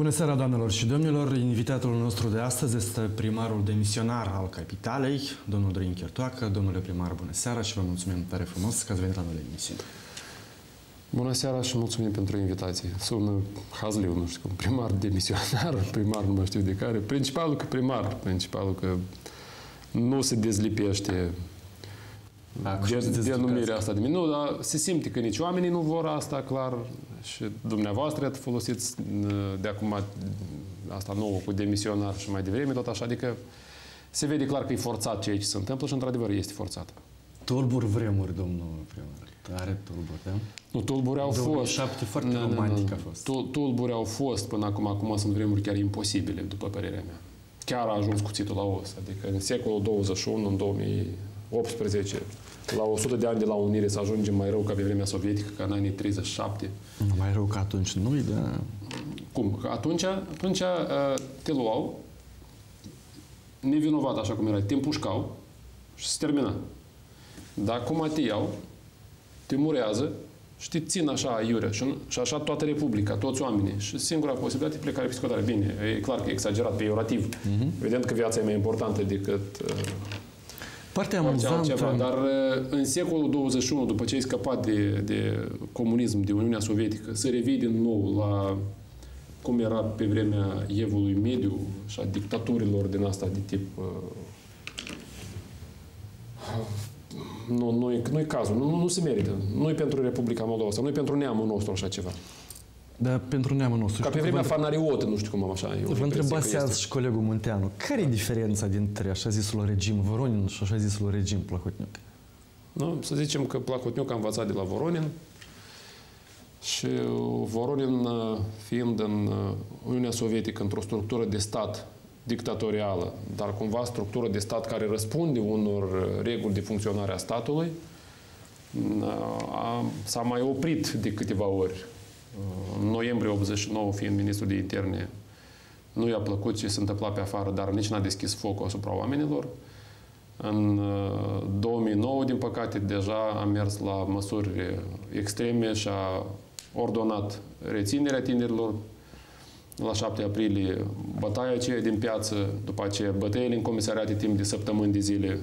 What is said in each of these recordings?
Bună seara, doamnelor și domnilor! Invitatul nostru de astăzi este primarul demisionar al Capitalei, domnul Dorin Chertoacă. Domnule primar, bună seara și vă mulțumim tare frumos că ați venit la noi la emisiune. Bună seara și mulțumim pentru invitație. Sună hazliu, nu știu, primar demisionar, primar nu mai știu de care. Principalul că primar, principalul că nu se dezlipește denumirea asta de mine. Nu, dar se simte că nici oamenii nu vor asta, clar, și dumneavoastră ați folosit de acum asta nouă cu demisionar și mai devreme, tot așa, adică se vede clar că e forțat ceea ce se întâmplă și într-adevăr este forțat. Tulburi vremuri, domnul primar. Tare tulburi, da? Nu, tulburi au fost. 2007 foarte romantic a fost. Tulburi au fost până acum sunt vremuri chiar imposibile, după părerea mea. Chiar a ajuns cuțitul la os. Adică în secolul 21, în 2018, la 100 de ani de la unire să ajungem mai rău ca pe vremea sovietică, ca în anii 37. Mai rău ca atunci nu-i, da? Cum? Atunci te luau nevinovat, așa cum era, te împușcau și se termina. Dar acum te iau, te murează și te țin așa iurea și așa toată Republica, toți oamenii. Și singura posibilitate e plecare psihotare. Bine, e clar că e exagerat, peiorativ. Evident că viața e mai importantă decât partea amuzantă. Dar în secolul 21, după ce ai scăpat de comunism, de Uniunea Sovietică, să revii din nou la cum era pe vremea Evului Mediu și a dictaturilor din asta de tip nu-i cazul, nu se merită. Nu-i pentru Republica Moldova sau nu-i pentru neamul nostru așa ceva. Dar pentru neamul nostru. Ca pe vremea Fanariotă, nu știu cum am așa. Vă întrebați azi și colegul Munteanu, care e diferența dintre așa zisul regim Voronin și așa zisul regim Plahotniuc? Nu? Să zicem că Plahotniuc a învățat de la Voronin și Voronin, fiind în Uniunea Sovietică, într-o structură de stat dictatorială, dar cumva structură de stat care răspunde unor reguli de funcționare a statului, s-a mai oprit de câteva ori. În noiembrie 89, fiind ministrul de interne, nu i-a plăcut ce se întâmpla pe afară, dar nici n-a deschis focul asupra oamenilor. În 2009, din păcate, deja a mers la măsuri extreme și a ordonat reținerea tinerilor. La 7 aprilie, bătaia aceea din piață, după aceea bătăile în comisariate timp de săptămâni de zile.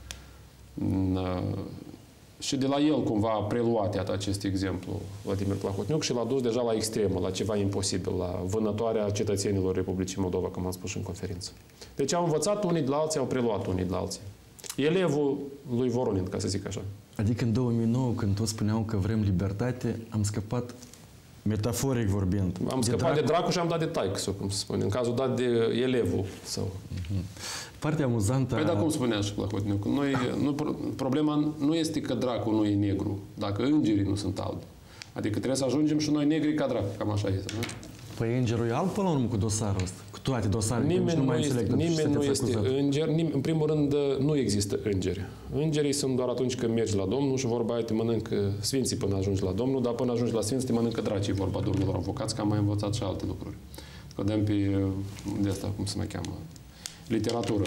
Și de la el cumva a preluat, iată, acest exemplu Vladimir Plahotniuc și l-a dus deja la extremă, la ceva imposibil, la vânătoarea cetățenilor Republicii Moldova, cum am spus și în conferință. Deci au învățat unii de la alții, au preluat unii de la alții. Elevul lui Voronin, ca să zic așa. Adică în 2009, când toți spuneau că vrem libertate, am scăpat, metaforic vorbind, am scăpat de dracu și am dat de taică, cum se spune, în cazul dat de elevul său. Partea amuzantă... Păi da, cum spunea și Plahotniuc, problema nu este că dracu nu e negru, dacă îngerii nu sunt albi. Adică trebuie să ajungem și noi negri ca dracu, cam așa este, nu? Păi îngerul e alb până la urmă cu dosarul ăsta, cu toate dosarele, nimeni nu este înger, în primul rând nu există îngeri. Îngerii sunt doar atunci când mergi la Domnul și vorba aia te mănâncă sfinții până ajungi la Domnul, dar până ajungi la sfinți te mănâncă dracii, vorba domnilor avocați, că am mai învățat și alte lucruri. Că dăm pe de asta, cum se mai cheamă, literatură,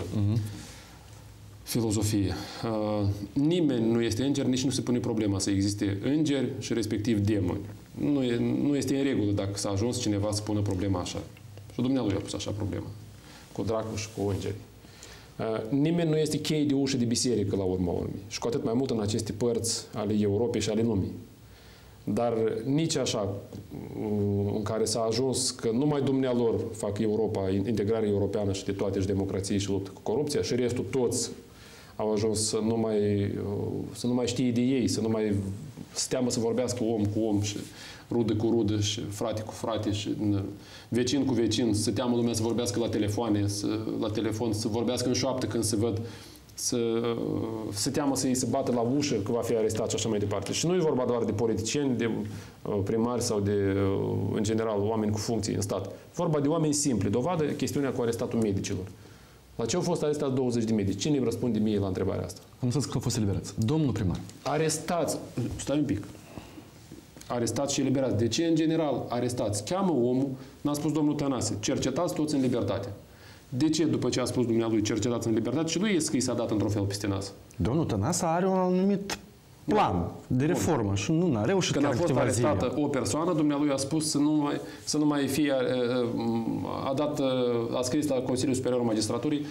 filozofie. Nimeni nu este înger, nici nu se pune problema să existe îngeri și respectiv demoni. Nu este în regulă dacă s-a ajuns cineva să pună problema așa. Și dumnealui a pus așa problema. Cu dracu și cu îngeri. Nimeni nu este cheie de ușă de biserică la urma urmei. Și cu atât mai mult în aceste părți ale Europei și ale lumii. Dar nici așa în care s-a ajuns că numai dumnealor fac Europa, integrarea europeană și de toate și democrații și luptă cu corupția și restul toți au ajuns să nu mai știe de ei, să nu mai să teamă să vorbească om cu om și rudă cu rudă și frate cu frate și vecin cu vecin, să teamă lumea să vorbească la telefoane, la telefon, să vorbească în șoaptă când se văd, să teamă să îi se bată la ușă că va fi arestat și așa mai departe. Și nu e vorba doar de politicieni, de primari sau de, în general, oameni cu funcții în stat. Vorba de oameni simpli. Dovadă chestiunea cu arestatul medicilor. La ce au fost arestați 20 de medici? Cine îmi răspunde mie la întrebarea asta? Am spus că au fost eliberați. Domnul primar. Arestați. Stai un pic. Arestați și eliberați. De ce, în general, arestați? Cheamă omul, n-a spus domnul Tănase, cercetați toți în libertate. De ce, după ce a spus dumnealui cercetați în libertate, și lui e scris a dat într-un fel peste nas? Domnul Tănase are un anumit plan de reformă și nu a reușit. Când a fost arestată o persoană, dumnealui a spus să nu mai fie, a scris la Consiliul Superior al Magistraturii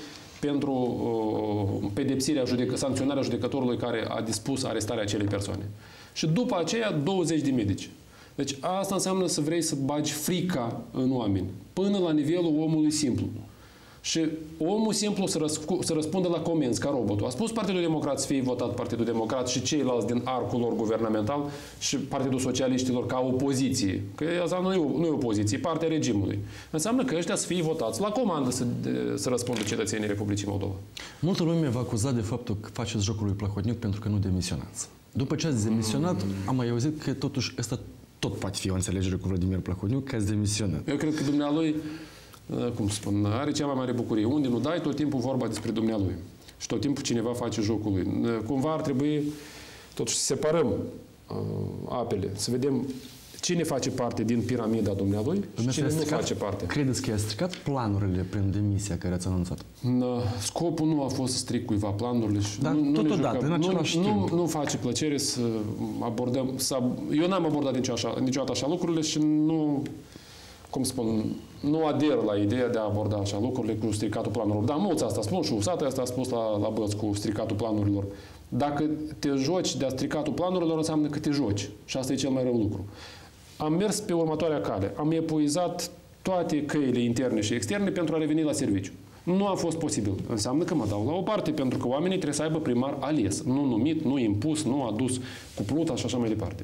pentru sancționarea judecătorului care a dispus arestarea acelei persoane. Și după aceea 20 de medici. Deci asta înseamnă să vrei să bagi frica în oameni, până la nivelul omului simplu. Și omul simplu să răspundă la comenzi, ca robotul. A spus Partidul Democrat să fie votat Partidul Democrat și ceilalți din arcul lor guvernamental și Partidul Socialiștilor ca opoziție. Că asta nu e opoziție, e partea regimului. Înseamnă că ăștia să fie votați la comandă să răspundă cetățenii Republicii Moldova. Multă lume v-a acuzat de faptul că faceți jocul lui Plahotniuc pentru că nu demisionați. După ce ați demisionat, am mai auzit că totuși ăsta tot poate fi o înțelegere cu Vladimir Plahotniuc, că ați demisionat. Eu cred că dumnealui, cum spun, are cea mai mare bucurie. Unde nu dai, tot timpul vorba despre dumnealui. Și tot timpul cineva face jocul lui. Cumva ar trebui totuși să separăm apele, să vedem cine face parte din piramida dumnealui și cine nu face parte. Credeți că i-a stricat planurile prin demisia care ați anunțat? Scopul nu a fost să stric cuiva planurile și dar totodată, în același timp. Nu face plăcere să abordăm... Eu n-am abordat niciodată așa lucrurile și nu... Cum spun, nu ader la ideea de a aborda așa lucrurile cu stricatul planurilor. Dar mulți asta spun și USAT asta a spus la băți cu stricatul planurilor. Dacă te joci de-a stricatul planurilor, înseamnă că te joci. Și asta e cel mai rău lucru. Am mers pe următoarea cale. Am epuizat toate căile interne și externe pentru a reveni la serviciu. Nu a fost posibil. Înseamnă că mă dau la o parte, pentru că oamenii trebuie să aibă primar ales. Nu numit, nu impus, nu adus cu pluta și așa mai departe.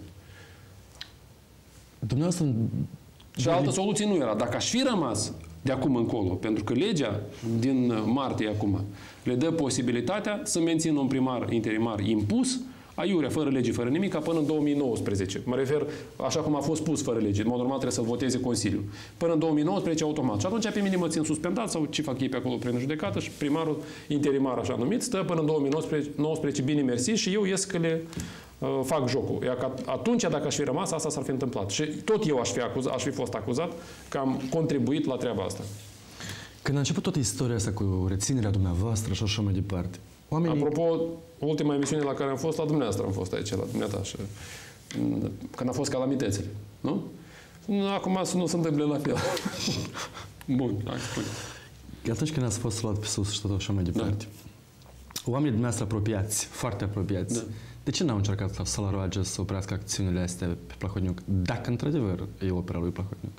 Dumneavoastră... Și altă soluție nu era. Dacă aș fi rămas de acum încolo, pentru că legea din martie acum le dă posibilitatea să mențină un primar interimar impus, aiurea, fără lege, fără nimic, până în 2019. Mă refer, așa cum a fost pus fără lege. În mod normal trebuie să-l voteze Consiliul. Până în 2019, automat. Și atunci pe mine mă țin suspendat sau ce fac ei pe acolo prin judecată și primarul interimar așa numit stă până în 2019 bine mersi și eu ies că le fac jocul. Iar că atunci, dacă aș fi rămas, asta s-ar fi întâmplat. Și tot eu aș fi fost acuzat că am contribuit la treaba asta. Când a început toată istoria asta cu reținerea dumneavoastră și așa mai departe, oamenii... Apropo, ultima emisiune la care am fost, la dumneavoastră am fost aici, la dumneata, și când a fost calamitățile, nu? Acum să nu se întâmple la fel. Bun, hai, spune. Atunci când ați fost luat pe sus și tot așa mai departe, oamenii dumneavoastră apropiați, foarte apropiați, de ce n-au încercat să-l roage să oprească acțiunile astea pe Plahotniuc, dacă într-adevăr e opera lui Plahotniuc?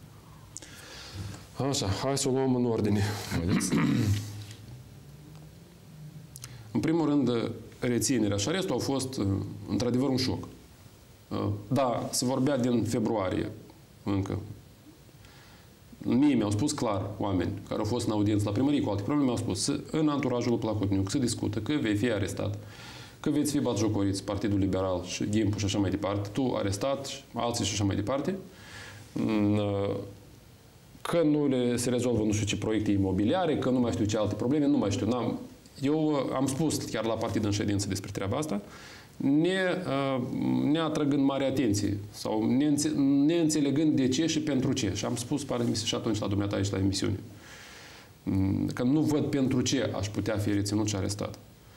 Așa, hai să o luăm în ordine. În primul rând, reținerea și arestul au fost, într-adevăr, un șoc. Da, se vorbea din februarie, încă. Mie mi-au spus clar oameni care au fost în audiență la primărie cu alte probleme, mi-au spus în anturajul lui Plahotniuc se discută că vei fi arestat, că veți fi batjocoriți Partidul Liberal și Ghimpu și așa mai departe, tu arestat, alții și așa mai departe, că nu se rezolvă nu știu ce proiecte imobiliare, că nu mai știu ce alte probleme, nu mai știu. Eu am spus chiar la partid în ședință despre treaba asta, ne atrăgând mare atenție sau neînțelegând de ce și pentru ce. Și am spus, pare mi se și atunci la dumneata aici la emisiune, că nu văd pentru ce aș putea fi reținut și arestat.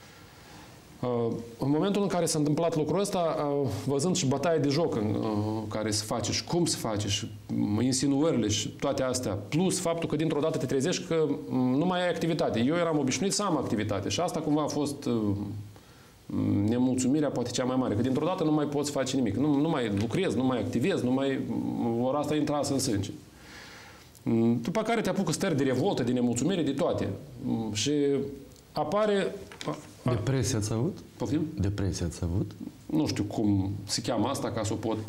În momentul în care s-a întâmplat lucrul ăsta, văzând și bătaia de joc care se face și cum se face și insinuările și toate astea, plus faptul că dintr-o dată te trezești că nu mai ai activitate. Eu eram obișnuit să am activitate și asta cumva a fost nemulțumirea poate cea mai mare, că dintr-o dată nu mai poți face nimic. Nu mai lucrezi, nu mai activezi, ori asta intrasă în sânge. După care te apucă stări de revoltă, de nemulțumire, de toate. Și apare... Depresia ați avut? Poftim? Depresia ați avut? Nu știu cum se cheamă asta ca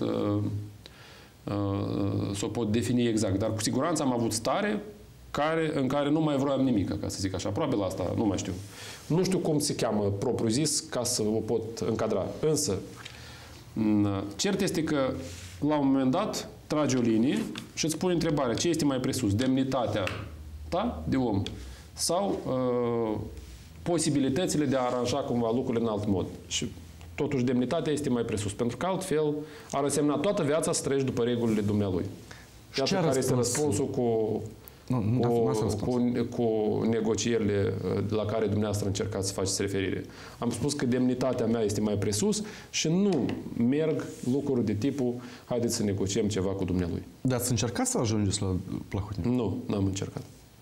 să o pot defini exact, dar cu siguranță am avut stare în care nu mai vroiam nimic, ca să zic așa. Probabil asta, nu mai știu. Nu știu cum se cheamă propriu zis ca să o pot încadra. Însă, cert este că la un moment dat trage o linie și îți pune întrebarea, ce este mai presus? Demnitatea ta de om sau posibilitățile de a aranja cumva lucrurile în alt mod. Și totuși demnitatea este mai presus, pentru că altfel ar însemna toată viața să trăiești după regulile dumnealui. Iată care este răspunsul cu cu negocierile la care dumneavoastră încercați să faceți referire. Am spus că demnitatea mea este mai presus și nu merg lucruri de tipul haideți să negociem ceva cu dumnealui. Dar ați încercat să ajungeți la Plahotniuc? Nu, n-am încercat.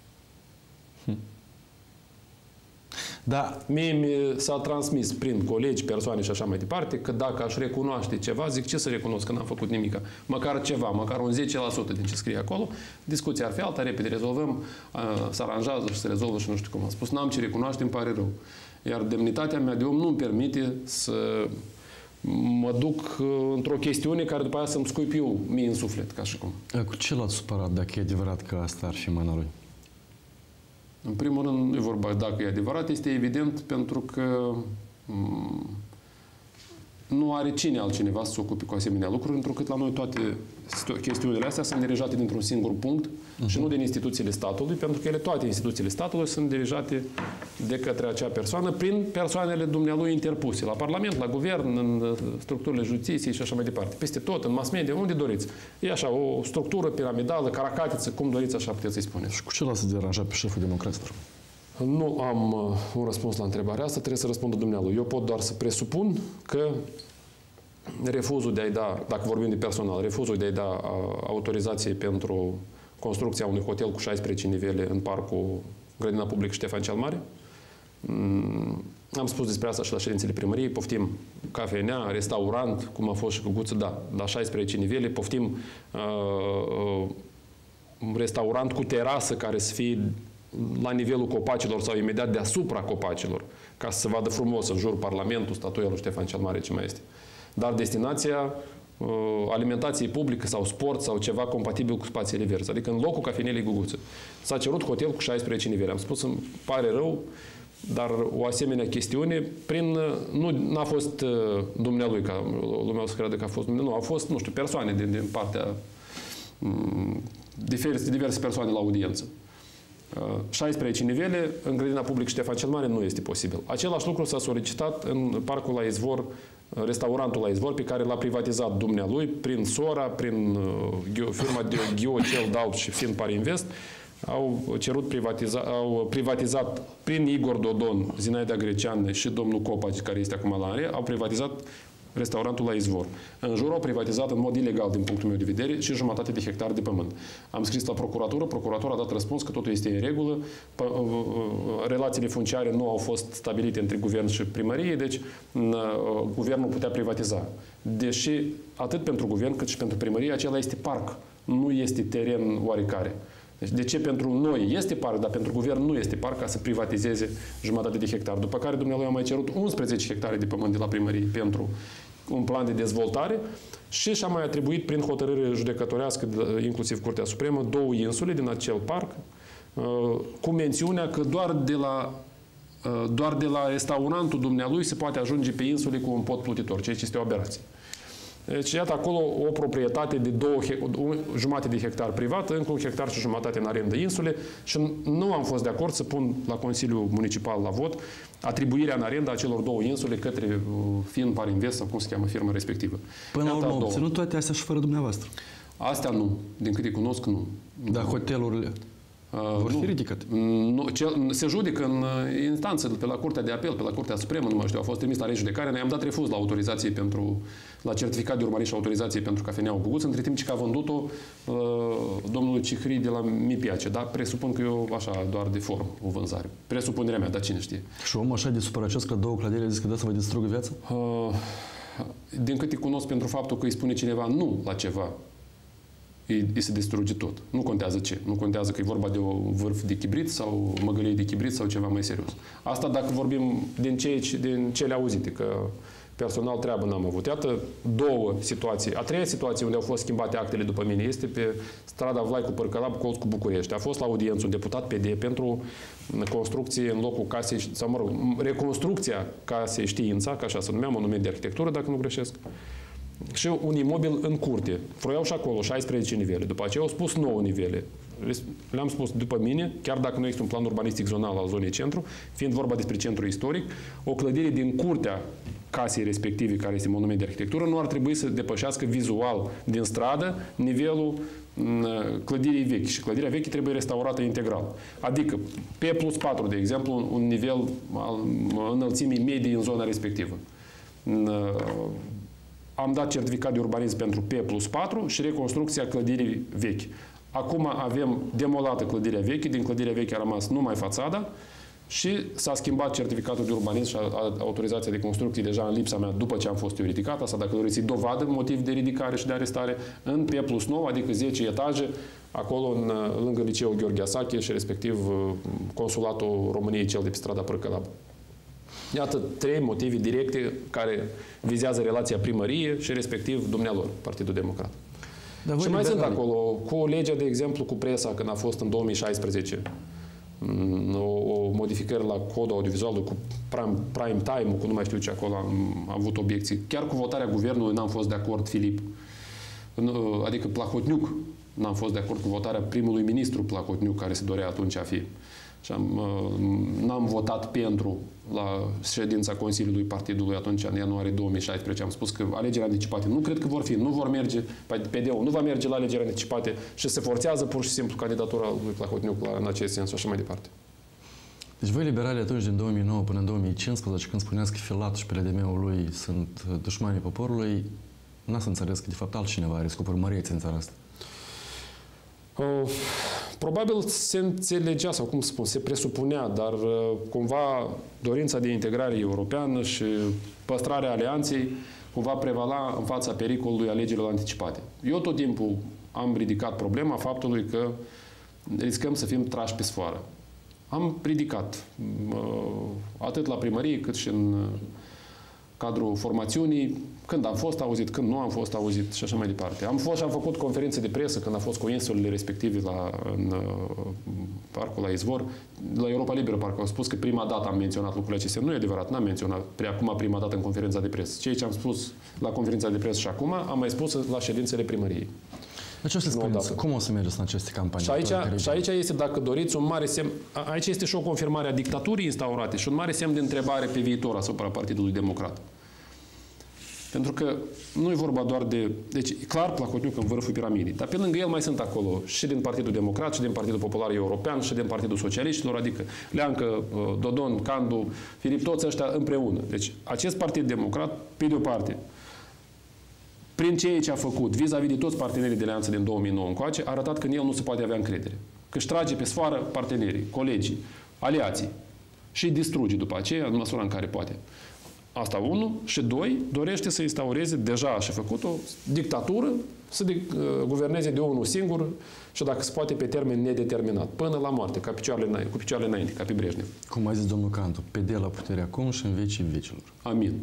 Da. Mie s-a transmis prin colegi, persoane și așa mai departe, că dacă aș recunoaște ceva, zic ce să recunosc, că n-am făcut nimic. Măcar ceva, măcar un 10% din ce scrie acolo, discuția ar fi alta, repede rezolvăm, se aranjează și se rezolvă și nu știu cum. Am spus, n-am ce recunoaște, îmi pare rău. Iar demnitatea mea de om nu-mi permite să mă duc într-o chestiune care după aia să-mi scuip eu mie în suflet, ca și cum. Cu ce l-ați supărat dacă e adevărat că asta ar fi mâna lui? În primul rând, nu e vorba dacă e adevărat, este evident pentru că nu are cine altcineva să se ocupe cu asemenea lucruri, întrucât la noi toate chestiunile astea sunt dirijate dintr-un singur punct și nu din instituțiile statului, pentru că ele, toate instituțiile statului, sunt dirijate de către acea persoană prin persoanele dumnealui interpuse, la Parlament, la Guvern, în structurile justiției și așa mai departe. Peste tot, în mass media, unde doriți. E așa, o structură piramidală, caracatiță, cum doriți, așa puteți să-i spuneți. Și cu ce l-ați deranjat pe șeful democraților? Nu am un răspuns la întrebarea asta, trebuie să răspundă dumnealui. Eu pot doar să presupun că refuzul de a-i da, dacă vorbim de personal, refuzul de a-i da autorizație pentru construcția unui hotel cu 16 nivele în parcul Grădina Publică Ștefan cel Mare. Am spus despre asta și la ședințele primăriei, poftim cafenea, restaurant, cum a fost și cu Guță, da, la 16 nivele, poftim restaurant cu terasă care să fie la nivelul copacilor sau imediat deasupra copacilor, ca să se vadă frumos în jur Parlamentul, statuia lui Ștefan cel Mare, ce mai este. Dar destinația alimentației publică sau sport sau ceva compatibil cu spațiile verzi, adică în locul cafenelei Guguță. S-a cerut hotel cu 16 nivele. Am spus, îmi pare rău, dar o asemenea chestiune, nu n-a fost dumnealui, ca lumea o să crede că a fost dumnealui, nu, au fost, nu știu, persoane din partea diverse persoane la audiență. 16 nivele, în Grădina Publică Ștefan cel Mare nu este posibil. Același lucru s-a solicitat în parcul la Izvor, restaurantul la Izvor, pe care l-a privatizat dumnealui prin sora, prin firma de Ghiocel Dalp și Finpar Invest, au privatizat prin Igor Dodon, Zinaida Greceană și domnul Copaci, care este acum la ANRE, au privatizat restaurantul la Izvor. În jur au privatizat în mod ilegal, din punctul meu de vedere, și jumătate de hectar de pământ. Am scris la procuratură, procuratura a dat răspuns că totul este în regulă, relațiile funciare nu au fost stabilite între guvern și primărie, deci guvernul putea privatiza. Deși atât pentru guvern cât și pentru primărie, acela este parc, nu este teren oarecare. Deci de ce pentru noi este parc, dar pentru guvern nu este parc, ca să privatizeze jumătate de hectar. După care dumnealui a mai cerut 11 hectare de pământ de la primărie pentru un plan de dezvoltare și și-a mai atribuit prin hotărâre judecătorească, inclusiv Curtea Supremă, 2 insule din acel parc, cu mențiunea că doar de la restaurantul dumnealui se poate ajunge pe insule cu un pod plutitor, ceea ce este o aberație. Deci, iată acolo o proprietate de jumate de hectar privat, încă 1 hectar și jumătate în arendă insule și nu am fost de acord să pun la Consiliul Municipal la vot atribuirea în arendă a celor 2 insule către Finpar Invest sau cum se cheamă firma respectivă. Până la urmă, obținut toate astea și fără dumneavoastră. Astea nu. Din câte cunosc, nu. Dar hotelurile vor fi ridicate. Se judecă în instanță, pe la Curtea de Apel, pe la Curtea Supremă, nu mai știu, a fost trimis la rejudecare, noi am dat refuz la autorizație la certificat de urmărire și autorizație pentru cafeneaua Guguță, între timp ce a vândut-o domnul Cihri de la Mi-Piace, dar presupun că eu așa, doar de formă, o vânzare. Presupunerea mea, dar cine știe. Și omul așa de supărăcios că 2 clădiri zice că da să vă distrugă viața? Din câte cunosc pentru faptul că îi spune cineva nu la ceva, îi se distruge tot. Nu contează ce. Nu contează că e vorba de o vârf de chibrit sau măgălie de chibrit sau ceva mai serios. Asta dacă vorbim din cele auzite, că personal treabă n-am avut. Iată 2 situații. A 3-a situație unde au fost schimbate actele după mine este pe strada Vlaicu Părcălab, colț cu București. A fost la audiență un deputat PD pentru construcție în locul casei, sau mă rog, reconstrucția casei Știința, ca așa se numea, monument de arhitectură, dacă nu greșesc, și un imobil în curte. Vroiau și acolo 16 nivele. După aceea au spus 9 nivele. Le-am spus după mine, chiar dacă nu există un plan urbanistic zonal al zonei centru, fiind vorba despre centru istoric, o clădire din curtea casei respective, care este monument de arhitectură, nu ar trebui să depășească vizual din stradă nivelul clădirii vechi. Și clădirea veche trebuie restaurată integral. Adică P+4, de exemplu, un nivel al înălțimii medii în zona respectivă. Am dat certificat de urbanism pentru P+4 și reconstrucția clădirii vechi. Acum avem demolată clădirea veche, din clădirea veche a rămas numai fațada și s-a schimbat certificatul de urbanism și autorizația de construcție deja în lipsa mea după ce am fost eu ridicat. Asta, dacă doriți, dovadă motiv de ridicare și de arestare în P+9, adică 10 etaje, acolo lângă liceul Gheorghe Asache și respectiv consulatul României cel de pe strada Prăcălab. Iată 3 motive directe care vizează relația primărie și respectiv dumnealor, Partidul Democrat. Și mai sunt acolo, cu legea, de exemplu, cu presa, când a fost în 2016, o modificare la codul audiovizual cu prime time-ul, cu nu mai știu ce acolo am avut obiecții. Chiar cu votarea guvernului n-am fost de acord, Filip. Adică Plahotniuc n-am fost de acord cu votarea primului ministru Plahotniuc, care se dorea atunci a fi. Și n-am votat pentru la ședința Consiliului Partidului atunci, în ianuarie 2016. Am spus că alegerile anticipate nu cred că vor fi, nu vor merge, PD-ul nu va merge la alegerile anticipate și se forțează pur și simplu candidatura lui Plahotniuc în acest sens și așa mai departe. Deci voi, liberalii, atunci din 2009 până în 2015, când spuneați că Filat și PLDM-ul lui sunt dușmanii poporului, n-ați înțeles că de fapt altcineva are scopuri mărețe în țara asta. Probabil se înțelegea, sau cum spun, se presupunea, dar cumva dorința de integrare europeană și păstrarea alianței cumva prevala în fața pericolului alegerilor anticipate. Eu tot timpul am ridicat problema faptului că riscăm să fim trași pe sfoară. Am ridicat atât la primărie cât și în cadrul formațiunii, când am fost auzit, când nu am fost auzit și așa mai departe. Am fost și am făcut conferințe de presă când am fost cu insulele respective în parcul la Izvor. La Europa Liberă parcă au spus că prima dată am menționat lucrurile acestea. Nu e adevărat, n-am menționat acum prima dată în conferința de presă. Ceea ce am spus la conferința de presă și acum, am mai spus la ședințele primăriei. Deci o să spuneți, cum o să mergeți în aceste campanii? Și aici este, dacă doriți, un mare semn. Aici este și o confirmare a dictaturii instaurate și un mare semn de întrebare pe viitor asupra Partidului Democrat. Pentru că nu e vorba doar de... Deci, clar, Plahotniuc în vârful piramidei. Dar pe lângă el mai sunt acolo și din Partidul Democrat, și din Partidul Popular European, și din Partidul Socialiștilor, adică Leancă, Dodon, Candu, Filip, toți ăștia împreună. Deci, acest Partid Democrat, pe de o parte, prin ceea ce a făcut vis-a-vis de toți partenerii de alianță din 2009 încoace, a arătat că în el nu se poate avea încredere. Că își trage pe sfoară partenerii, colegii, aliații și îi distruge după aceea în măsura în care poate. Asta 1. Și 2. Dorește să instaureze, deja și făcut-o, dictatură, să guverneze de unul singur și dacă se poate pe termen nedeterminat, până la moarte, cu picioarele înainte, ca pe Brejnev. Cum a zis domnul Cantu, PD la putere acum și în vecii vecilor. Amin.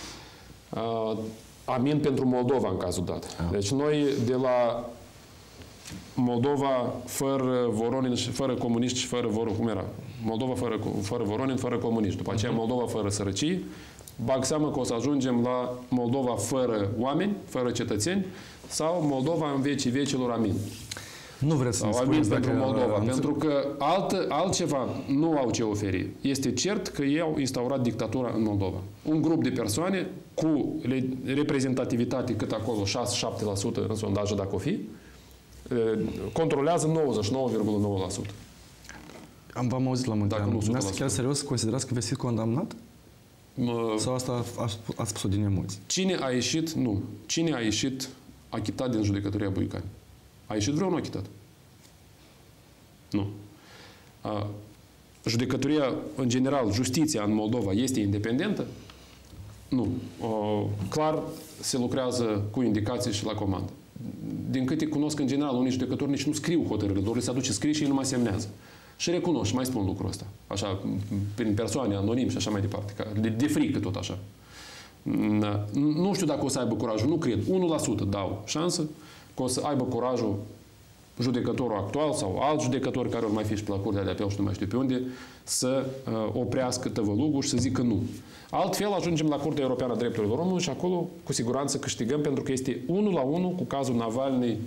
Amin pentru Moldova în cazul dat. Deci noi de la Moldova fără Voronin și fără comuniști și fără cum era? Moldova fără Voronin, fără comuniști. După aceea Moldova fără sărăcie. Bag seamă că o să ajungem la Moldova fără oameni, fără cetățeni, sau Moldova în vecii vecilor, amin. Nu vreți să-mi spuneți pentru Moldova, pentru că altceva nu au ce oferi. Este cert că ei au instaurat dictatura în Moldova. Un grup de persoane cu reprezentativitate cât acolo, 6-7% în sondaje dacă o fi, controlează 99,9%. V-am auzit la Munteanu. Dumneavoastră chiar serios considerați că veți fi condamnat? Sau asta ați spus-o din emoții? Cine a ieșit achitat din judecătoria Buicani? A ieșit vreunul achitat? Nu. Judecătoria, în general, justiția în Moldova este independentă? Nu. Clar, se lucrează cu indicații și la comandă. Din câte cunosc, în general, unii judecători nici nu scriu hotărârile lor, le se aduce scris și ei nu mai semnează. Și recunosc și mai spun lucrul ăsta. Așa, prin persoane, anonim și așa mai departe. De frică tot așa. Nu știu dacă o să aibă curajul, nu cred. 1% dau șansă că o să aibă curajul judecătorul actual sau alt judecător care ori mai fi și pe la Curtea de Apel și nu mai știu pe unde, să oprească tăvălugul și să zică nu. Altfel ajungem la Curtea Europeană a Drepturilor Omului și acolo cu siguranță câștigăm pentru că este 1-1 cu cazul Navalny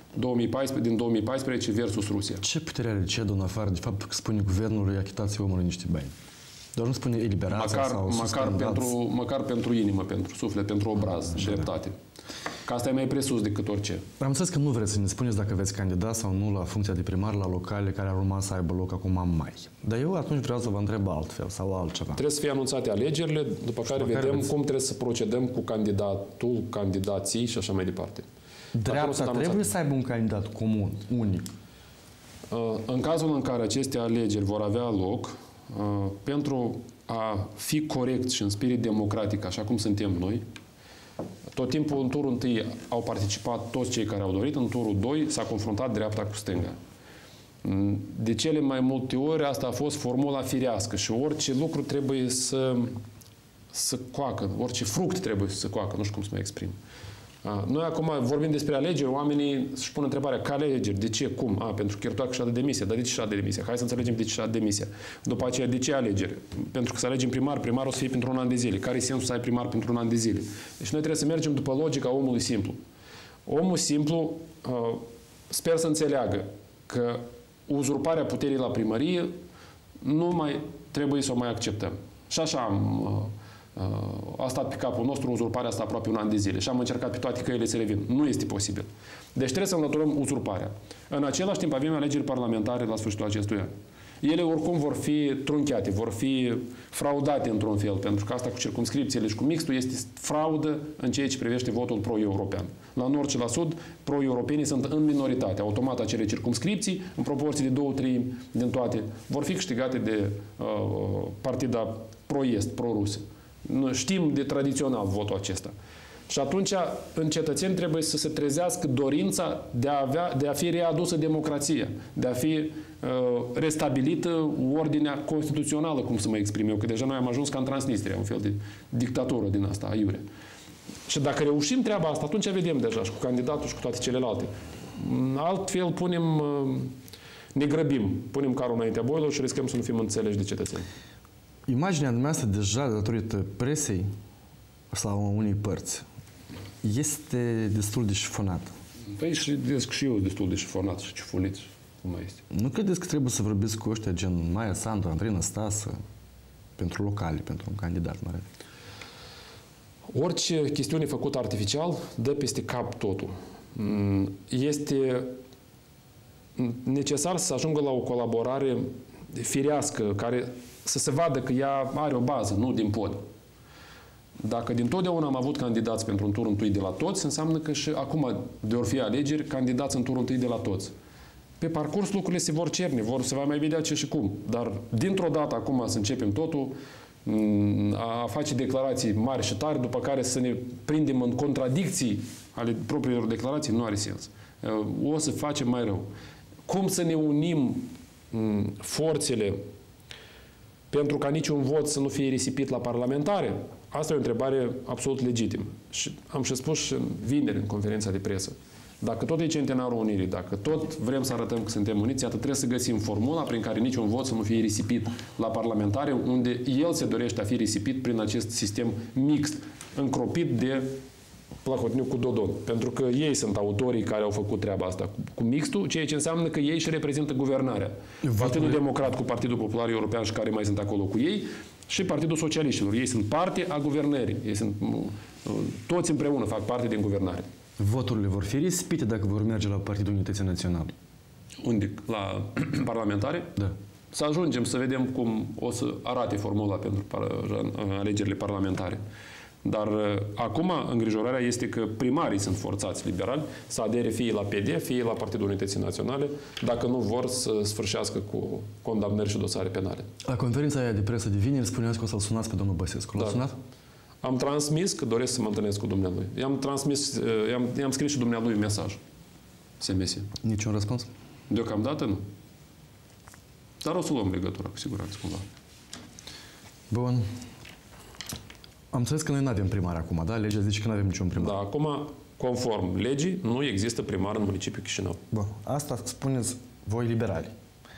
din 2014 versus Rusia. Ce putere are CEDO în afară de faptul că spune guvernului achitați omului niște bani? Doar nu spune eliberația sau măcar pentru inimă, pentru suflet, pentru obraz, dreptate. Că asta e mai presus decât orice. Am înțeles că nu vreți să ne spuneți dacă veți candida sau nu la funcția de primar la locale care ar urma să aibă loc acum în mai. Dar eu atunci vreau să vă întreb altfel sau altceva. Trebuie să fie anunțate alegerile, după care vedem cum trebuie să procedăm cu candidatul, candidații și așa mai departe. Dreapta trebuie să aibă un candidat comun, unic. În cazul în care aceste alegeri vor avea loc, pentru a fi corect și în spirit democratic, așa cum suntem noi, tot timpul în turul 1 au participat toți cei care au dorit, în turul 2 s-a confruntat dreapta cu stânga. De cele mai multe ori asta a fost formula firească și orice lucru trebuie să coacă, orice fruct trebuie să coacă, nu știu cum să mă exprim. Noi acum vorbim despre alegeri, oamenii își pun întrebarea, care alegeri, de ce, cum? Pentru că Chiertoacă și-a dat demisia, dar de ce și-a dat demisia? Hai să înțelegem de ce și-a dat demisia. După aceea, de ce alegeri? Pentru că să alegem primarul o să fie pentru un an de zile. Care e sensul să ai primar pentru un an de zile? Deci noi trebuie să mergem după logica omului simplu. Omul simplu sper să înțeleagă că uzurparea puterii la primărie nu mai trebuie să o mai acceptăm. Și așa a stat pe capul nostru uzurparea asta aproape un an de zile și am încercat pe toate căile să revin. Nu este posibil. Deci trebuie să înlăturăm uzurparea. În același timp avem alegeri parlamentare la sfârșitul acestui an. Ele oricum vor fi trunchiate, vor fi fraudate într-un fel, pentru că asta cu circumscripțiile și cu mixtul este fraudă în ceea ce privește votul pro-european. La nord și la sud, pro-europenii sunt în minoritate. Automat acele circumscripții, în proporție de 2/3 din toate, vor fi câștigate de partida pro-est, pro-rusă. Știm de tradițional votul acesta. Și atunci în cetățeni trebuie să se trezească dorința de a fi readusă democrația, de a fi restabilită ordinea constituțională, cum să mă exprim eu, că deja noi am ajuns ca în Transnistria, un fel de dictatură din asta, aiure. Și dacă reușim treaba asta, atunci vedem deja și cu candidatul și cu toate celelalte. Altfel ne grăbim, punem carul înaintea boilor și riscăm să nu fim înțeleși de cetățeni. Imaginea dumneavoastră deja, datorită presei sau unei părți, este destul de șifonată. Păi și eu destul de șifonat și cifulit. Cum mai este? Nu credeți că trebuie să vorbiți cu ăștia gen Maia Sandu, Andrei Năstasă, pentru locale, pentru un candidat mare? Orice chestiune făcută artificial dă peste cap totul. Este necesar să ajungă la o colaborare firească, care să se vadă că ea are o bază, nu din pod. Dacă dintotdeauna am avut candidați pentru un tur întâi de la toți, înseamnă că și acum, de ori fi alegeri, candidați în turul întâi de la toți. Pe parcurs lucrurile se vor cerne, se va mai vedea ce și cum. Dar dintr-o dată acum să începem totul, a face declarații mari și tari, după care să ne prindem în contradicții ale propriilor declarații, nu are sens. O să facem mai rău. Cum să ne unim forțele pentru ca niciun vot să nu fie risipit la parlamentare? Asta e o întrebare absolut legitimă. Și am și spus și vineri în conferința de presă. Dacă tot e centenarul Unirii, dacă tot vrem să arătăm că suntem uniți, atât trebuie să găsim formula prin care niciun vot să nu fie risipit la parlamentare, unde el se dorește a fi risipit prin acest sistem mixt, încropit de Plahotniuc cu Dodon. Pentru că ei sunt autorii care au făcut treaba asta cu mixtul, ceea ce înseamnă că ei și reprezintă guvernarea. Partidul Democrat cu Partidul Popular European și care mai sunt acolo cu ei și Partidul Socialiștilor. Ei sunt parte a guvernării. Ei sunt, toți împreună fac parte din guvernare. Voturile vor fi risipite dacă vor merge la Partidul Unității Naționale. Unde? La parlamentare? Da. Să ajungem să vedem cum o să arate formula pentru alegerile parlamentare. Dar acum îngrijorarea este că primarii sunt forțați liberali să adere fie la PD, fie la Partidul Unității Naționale, dacă nu vor să sfârșească cu condamnări și dosare penale. La conferința aia de presă de vineri spuneați că o să-l sunați pe domnul Băsescu. L-a sunat? Am transmis că doresc să mă întâlnesc cu dumnealui. I-am scris și dumnealui mesaj. SMS. Niciun răspuns? Deocamdată nu. Dar o să luăm legătura, cu siguranță, cumva. Bun. Am înțeles că noi nu avem primar acum, da? Legea zice că nu avem niciun primar. Da, acum, conform legii, nu există primar în municipiul Chișinău. Bun. Asta spuneți voi liberali.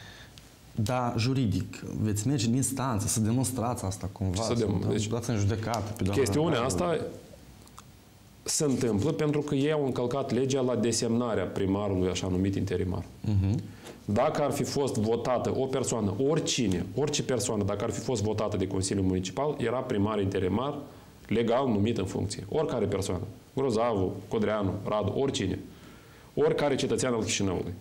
Dar juridic, veți merge în instanță să demonstrați asta cumva? Deci, dați în judecată pe doamna chestiunea asta se întâmplă pentru că ei au încălcat legea la desemnarea primarului, așa numit interimar. Dacă ar fi fost votată o persoană, oricine, orice persoană, dacă ar fi fost votată de Consiliul Municipal, era primar interimar legal numit în funcție. Oricare persoană. Grozavu, Codreanu, Radu, oricine. Oricare cetățean al Chișinăului.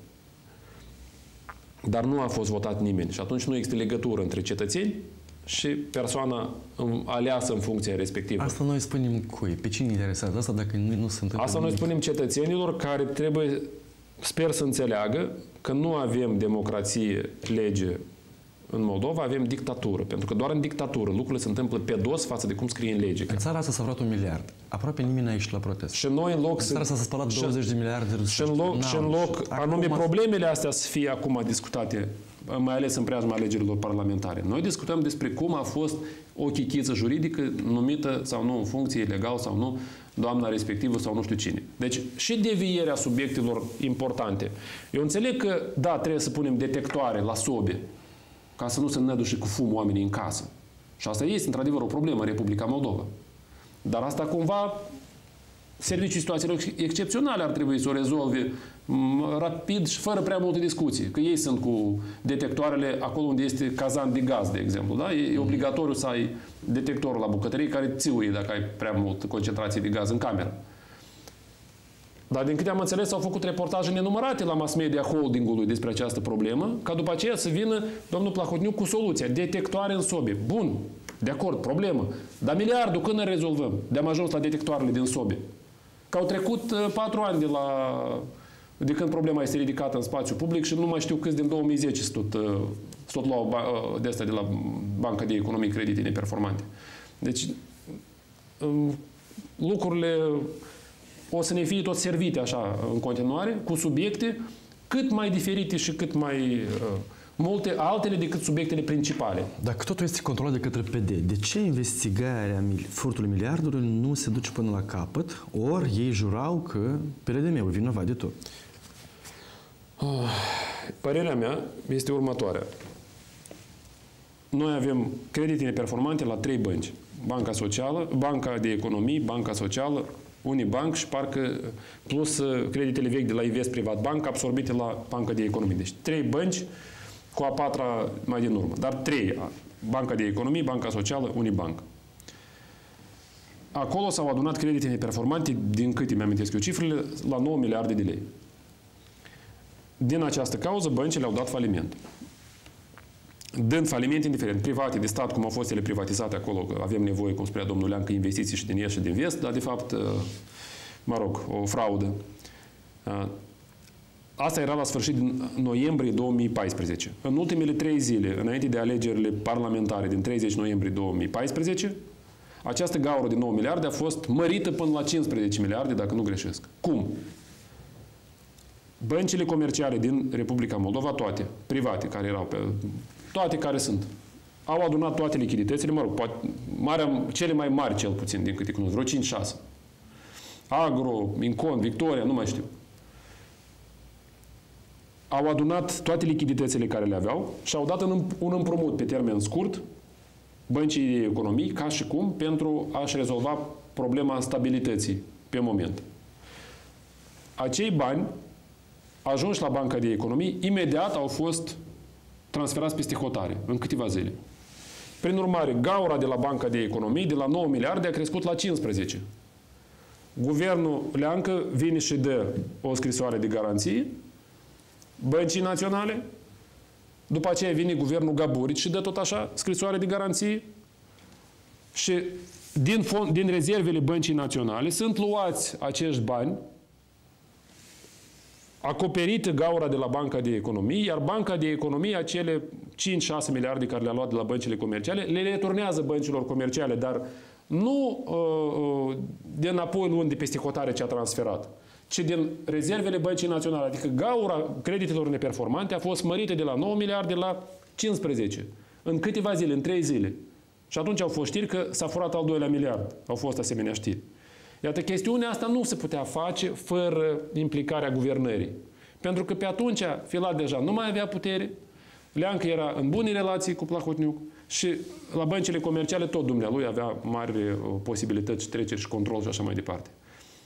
Dar nu a fost votat nimeni. Și atunci nu există legătură între cetățeni și persoana aleasă în funcția respectivă. Asta noi spunem cui? Pe cine interesează asta dacă nu se întâmplă? Asta noi spunem cetățenilor care trebuie, sper să înțeleagă, că nu avem democrație, lege în Moldova, avem dictatură. Pentru că doar în dictatură lucrurile se întâmplă pe dos față de cum scrie în lege. În țara asta s-a vrut 1 miliard. Aproape nimeni n-a ieșit la protest. Și noi în loc în țara asta s-a spălat 20 de miliarde. Și în loc anume problemele astea să fie acum discutate, mai ales în preajma alegerilor parlamentare. Noi discutăm despre cum a fost o chichiță juridică numită sau nu în funcție, ilegal sau nu, doamna respectivă sau nu știu cine. Deci și devierea subiectelor importante. Eu înțeleg că, da, trebuie să punem detectoare la sobe ca să nu se nădușe cu fum oamenii în casă. Și asta este, într-adevăr, o problemă în Republica Moldova. Dar asta cumva serviciul situațiilor excepționale ar trebui să o rezolve rapid și fără prea multe discuții. Că ei sunt cu detectoarele acolo unde este cazan de gaz, de exemplu. Da? E obligatoriu să ai detectorul la bucătărie care țiuie dacă ai prea mult concentrație de gaz în cameră. Dar din câte am înțeles, au făcut reportaje nenumărate la mass media holdingului despre această problemă, ca după aceea să vină domnul Plahotniuc cu soluția. Detectoare în sobe. Bun, de acord, problemă. Dar miliardul când îl rezolvăm? De-am ajuns la detectoarele din sobe. Că au trecut 4 ani de când problema este ridicată în spațiu public și nu mai știu câți din 2010 tot luau de asta de la Banca de Economii credite neperformante. Deci lucrurile o să ne fie tot servite așa în continuare, cu subiecte cât mai diferite și cât mai multe altele decât subiectele principale. Dacă totul este controlat de către PD, de ce investigarea furtului miliardului nu se duce până la capăt, ori ei jurau că PLDM-ul vinovat de tot? Părerea mea este următoarea. Noi avem credite neperformante la 3 bănci. Banca Socială, Banca de Economii, Banca Socială, Unibank și parcă plus creditele vechi de la Invest Privat Bank absorbite la Banca de Economii. Deci 3 bănci cu a 4-a mai din urmă. Dar 3. Banca de Economii, Banca Socială, Unibank. Acolo s-au adunat credite neperformante, din câte mi-amintesc eu cifrele, la 9 miliarde de lei. Din această cauză, băncile au dat faliment. Dând faliment indiferent, private, de stat, cum au fost ele privatizate acolo, că avem nevoie, cum spunea domnul Leancă, investiții și din est și din vest, dar de fapt, mă rog, o fraudă. Asta era la sfârșit din noiembrie 2014. În ultimele 3 zile, înainte de alegerile parlamentare din 30 noiembrie 2014, această gaură de 9 miliarde a fost mărită până la 15 miliarde, dacă nu greșesc. Cum? Băncile comerciale din Republica Moldova, toate, private, care erau pe... Toate care sunt. Au adunat toate lichiditățile, mă rog, cele mai mari cel puțin, din câte cunosc, vreo 5-6. Agro, Incon, Victoria, nu mai știu. Au adunat toate lichiditățile care le aveau și au dat un împrumut pe termen scurt băncii de economii, ca și cum, pentru a-și rezolva problema stabilității pe moment. Acei bani, ajunși la Banca de Economii, imediat au fost transferați peste hotare, în câteva zile. Prin urmare, gaura de la Banca de Economii, de la 9 miliarde, a crescut la 15. Guvernul Leancă vine și dă o scrisoare de garanție Băncii Naționale, după aceea vine guvernul Gaburici și dă tot așa scrisoare de garanție și din rezervele Băncii Naționale sunt luați acești bani, acoperită gaura de la Banca de Economie, iar Banca de Economie, acele 5-6 miliarde care le-a luat de la băncile comerciale, le returnează băncilor comerciale, dar nu de înapoi luând de peste hotare ce a transferat, ci din rezervele Băncii Naționale. Adică gaura creditelor neperformante a fost mărită de la 9 miliarde la 15. În câteva zile, în 3 zile. Și atunci au fost știri că s-a furat al 2-lea miliard. Au fost asemenea știri. Iată, chestiunea asta nu se putea face fără implicarea guvernării. Pentru că pe atunci Filat deja nu mai avea putere, Leancă era în bune relații cu Plahotniuc și la băncile comerciale tot dumnealui avea mari posibilități, treceri și control și așa mai departe.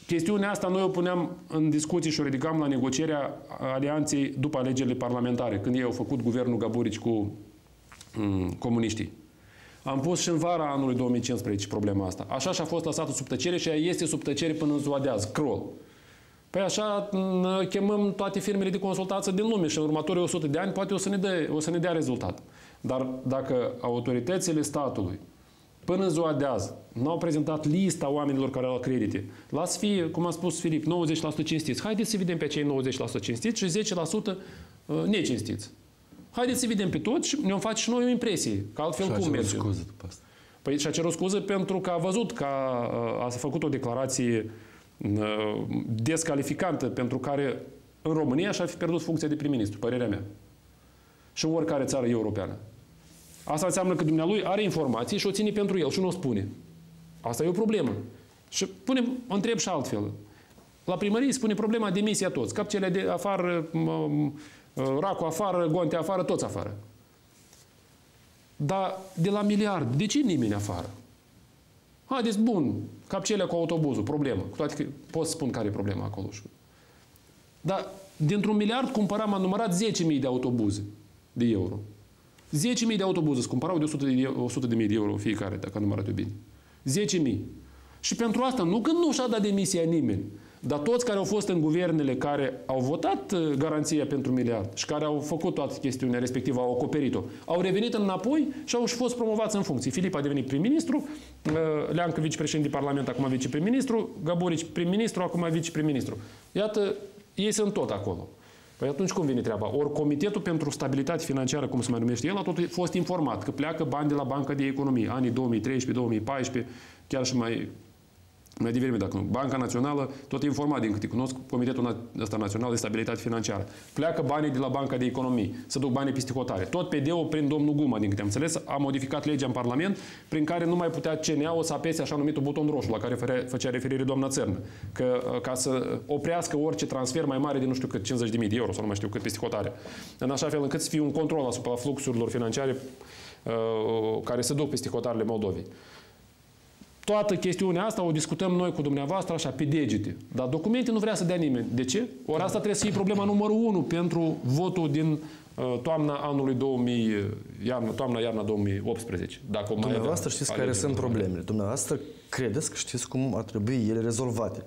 chestiunea asta noi o puneam în discuții și o ridicam la negocierea alianței după alegerile parlamentare, când ei au făcut guvernul Gaburici cu comuniștii. Am pus și în vara anului 2015 problema asta. Așa și-a fost lăsată sub tăcere și ea este sub tăcere până în ziua de azi, Kroll. Păi așa chemăm toate firmele de consultanță din lume și în următorii 100 de ani poate o să ne dea rezultat. Dar dacă autoritățile statului până în ziua de azi n-au prezentat lista oamenilor care au credite, lasă fie, cum a spus Filip, 90% cinstiți. Haideți să vedem pe cei 90% cinstiți și 10% necinstiți. Haideți să vedem pe toți și ne-om face și noi o impresie. Că altfel și cum merge? Scuze după asta. Păi și-a cerut scuze pentru că a văzut că a făcut o declarație descalificantă pentru care în România și-ar fi pierdut funcția de prim-ministru, părerea mea. Și oricare țară europeană. Asta înseamnă că dumnealui are informații și o ține pentru el și nu o spune. Asta e o problemă. Și întreb și altfel. La primărie spune problema demisia toți. Capcele de afară, Racu afară, Gonte afară, toți afară. Dar de la miliard, de ce nimeni afară? Haideți, bun, Capcelea cu autobuzul, problemă. Cu toate că pot să spun care e problema acolo. Dar dintr-un miliard cumpăram, am numărat 10.000 de autobuze de euro. 10.000 de autobuze se cumpărau de 100.000 de euro fiecare, dacă am numărat eu bine. 10.000. Și pentru asta, nu că nu și-a dat demisia nimeni, dar toți care au fost în guvernele care au votat garanția pentru miliard și care au făcut toată chestiunea respectivă, au acoperit-o, au revenit înapoi și au fost promovați în funcții. Filip a devenit prim-ministru, Leancă vicepreședinte de Parlament, acum viceprim-ministru, Gaburici prim-ministru, acum viceprim-ministru. Iată, ei sunt tot acolo. Păi atunci cum vine treaba? Ori Comitetul pentru Stabilitate Financiară, cum se mai numește el, a tot fost informat că pleacă bani de la Banca de Economie, anii 2013-2014, chiar și mai devreme, dacă nu. Banca Națională, tot informat, din câte cunosc, Comitetul ăsta Național de Stabilitate Financiară. Pleacă banii de la Banca de Economie, să duc banii peste hotare. Tot PD-ul, prin domnul Guma, din câte am înțeles, a modificat legea în Parlament, prin care nu mai putea CNA-ul să apese așa numitul buton roșu, la care făcea referire doamna Țărnă. Că, ca să oprească orice transfer mai mare de nu știu cât, 50.000 de euro sau nu mai știu cât peste hotare. În așa fel încât să fie un control asupra fluxurilor financiare care se duc peste hotarele Moldovei. Toată chestiunea asta o discutăm noi cu dumneavoastră așa, pe degete. Dar documente nu vrea să dea nimeni. De ce? Ori asta trebuie să fie problema numărul 1 pentru votul din toamna anului 2000, toamna-iarna 2018. Dacă dumneavoastră știți care sunt problemele. Dumneavoastră credeți că știți cum ar trebui ele rezolvate.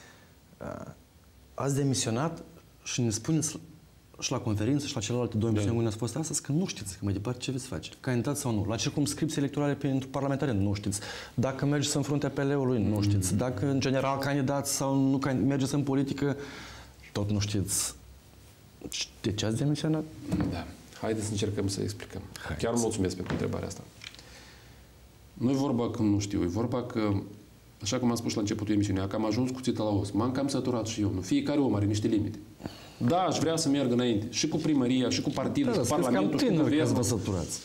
Ați demisionat și ne spuneți și la conferință și la celelalte două emisiuni unde ați fost astăzi că nu știți că mai departe ce veți face. Candidat sau nu. La circumscripții electorale pentru parlamentare nu știți. Dacă mergeți în fruntea PL-ului nu știți. Dacă în general candidați sau nu mergeți în politică tot nu știți. De ce ați demisionat? Da. Haideți să încercăm să explicăm. Chiar mulțumesc pentru întrebarea asta. Nu e vorba că nu știu, e vorba că, așa cum am spus la începutul emisiunii, că am ajuns cuțită la os. M-am cam săturat și eu. Nu? Fiecare om are niște limite. Da, aș vrea să merg înainte. Și cu primăria, și cu partidul, și cu Parlamentul, și cu guvernul.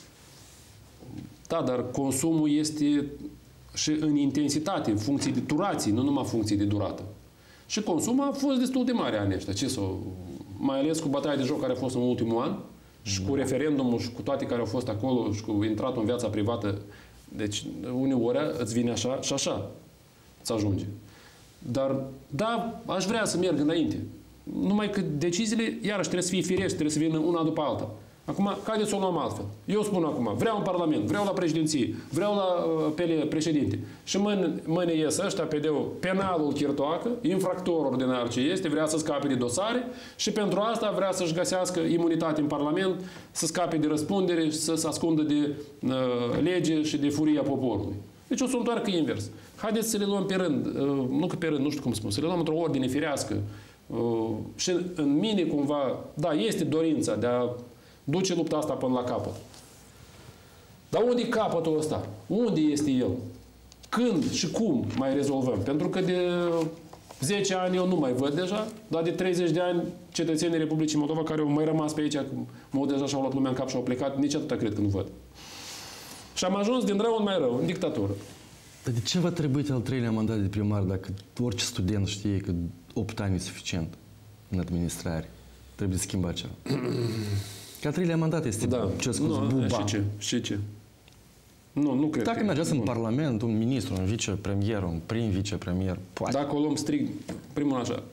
Da, dar consumul este și în intensitate, în funcție de durații, nu numai funcție de durată. Și consumul a fost destul de mare anii ăștia. Mai ales cu bătaia de joc care a fost în ultimul an și cu referendumul și cu toate care au fost acolo și cu intratul în viața privată. Deci, uneori îți vine așa și așa îți ajunge. Dar, da, aș vrea să merg înainte. Numai că deciziile, iarăși, trebuie să fie firești, trebuie să vină una după alta. Acum, haideți să o luăm altfel. Eu spun acum, vreau în Parlament, vreau la președinție, vreau la președinte. Și mâine ies ăștia, PD-ul, penalul chirtoacă, infractor ordinar ce este, vrea să scape de dosare și pentru asta vrea să-și găsească imunitate în Parlament, să scape de răspundere și să se ascundă de lege și de furia poporului. Deci o să întoarcă invers. Haideți să le luăm pe rând, nu că pe rând, nu știu cum spun, să le luăm într-o ordine firească. Și în mine cumva, da, este dorința de a duce lupta asta până la capăt. Dar unde e capătul ăsta? Unde este el? Când și cum mai rezolvăm? Pentru că de 10 ani eu nu mai văd deja, dar de 30 de ani cetățenii Republicii Moldova care au mai rămas pe aici, mă deja și-au luat lumea în cap și au plecat, nici atâta cred că nu văd. Și am ajuns din rău în mai rău, în dictatură. Dar de ce vă trebuie al treilea mandat de primar dacă orice student știe că 8 ani e suficient în administrare? Trebuie să schimba ceva. Că al treilea mandat este ce spus, buba. Și ce? Nu cred. Dacă mergeți în Parlament, un ministru, un vicepremier, un prim-vicepremier, poate. Dacă o luăm strict, primul așa,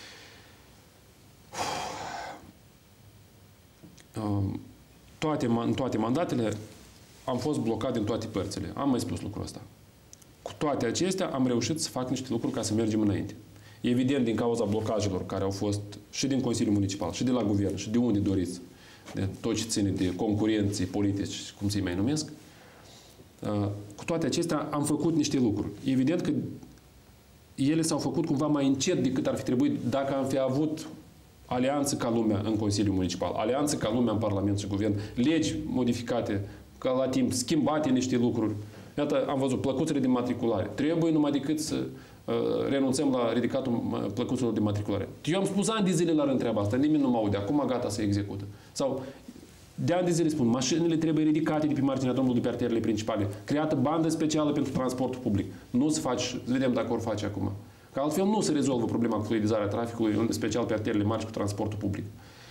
în toate mandatele am fost blocat din toate părțile. Am mai spus lucrul ăsta. Cu toate acestea am reușit să fac niște lucruri ca să mergem înainte. Evident, din cauza blocajelor care au fost și din Consiliul Municipal, și de la Guvern, și de unde doriți, de tot ce ține de concurenții politici, cum să-i mai numesc, cu toate acestea am făcut niște lucruri. Evident că ele s-au făcut cumva mai încet decât ar fi trebuit dacă am fi avut alianță ca lumea în Consiliul Municipal, alianță ca lumea în Parlament și Guvern, legi modificate ca la timp, schimbate niște lucruri. Iată, am văzut plăcuțele de matriculare. Trebuie numai decât să renunțăm la ridicatul plăcuțelor de matriculare. Eu am spus ani de zile la rând treaba asta, nimeni nu mă aude, acum gata să execută. Sau de ani de zile spun, mașinile trebuie ridicate de pe marginea drumului de pe arterele principale, creată bandă specială pentru transportul public. Nu se face, vedem dacă or face acum. Că altfel nu se rezolvă problema cu fluidizarea traficului, în special pe arterele mari cu transportul public.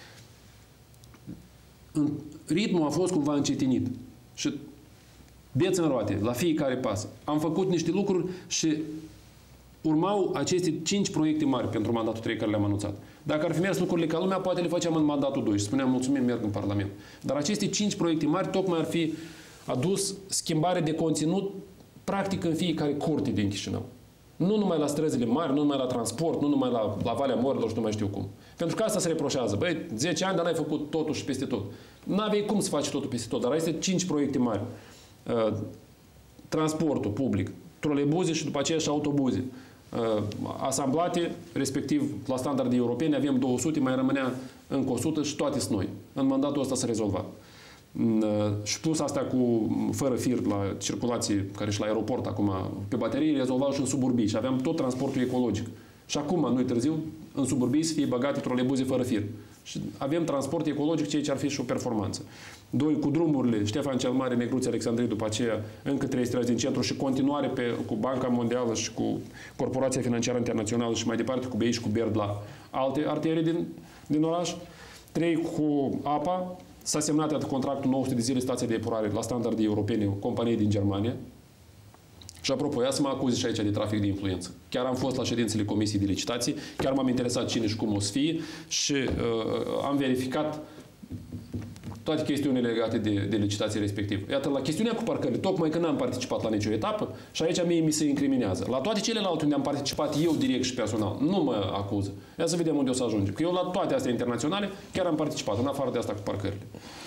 Ritmul a fost cumva încetinit. Și beți în roate, la fiecare pas. Am făcut niște lucruri și urmau aceste 5 proiecte mari pentru mandatul 3 care le-am anunțat. Dacă ar fi mers lucrurile ca lumea, poate le făceam în mandatul 2 și spuneam mulțumim, merg în Parlament. Dar aceste 5 proiecte mari tocmai ar fi adus schimbare de conținut practic în fiecare curte din Chișinău. Nu numai la străzile mari, nu numai la transport, nu numai la Valea Morilor și nu mai știu cum. Pentru că asta se reproșează. Băi, 10 ani, dar n-ai făcut totul și peste tot. N-aveai cum să faci totul peste tot, dar astea 5 proiecte mari. Transportul public, troleibuze și după aceea și autobuze. Asamblate, respectiv la standarde europene, avem 200, mai rămânea încă 100 și toate sunt noi. În mandatul ăsta se rezolva. Și plus asta cu fără fir la circulație, care și la aeroport acum, pe baterii, rezolvau și în suburbii și aveam tot transportul ecologic. Și acum, nu-i târziu, în suburbii să fie băgate troleibuze fără fir. Și avem transport ecologic, ceea ce ar fi și o performanță. 2. Cu drumurile, Ștefan cel Mare, Negruț, Alexandrie, după aceea încă 3 străzi din centru și continuare cu Banca Mondială și cu Corporația Financiară Internațională și mai departe cu BEI și cu BERD la alte arterii din oraș. 3. Cu apa. S-a semnat contractul 900 de zile stația de epurare la standarde europene, o companie din Germania. Și apropo, ia să mă acuze și aici de trafic de influență. Chiar am fost la ședințele Comisiei de Licitații, chiar m-am interesat cine și cum o să fie și am verificat toate chestiunile legate de licitație respectivă. Iată, la chestiunea cu parcările, tocmai că n-am participat la nicio etapă și aici mie mi se incriminează. La toate celelalte unde am participat eu direct și personal, nu mă acuză. Ia să vedem unde o să ajungem. Că eu la toate astea internaționale chiar am participat, în afară de asta cu parcările.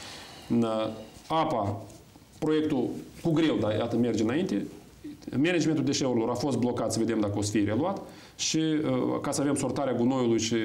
Apa, proiectul cu greu, dar iată, merge înainte. Managementul deșeurilor a fost blocat, să vedem dacă o să fie reluat și ca să avem sortarea gunoiului și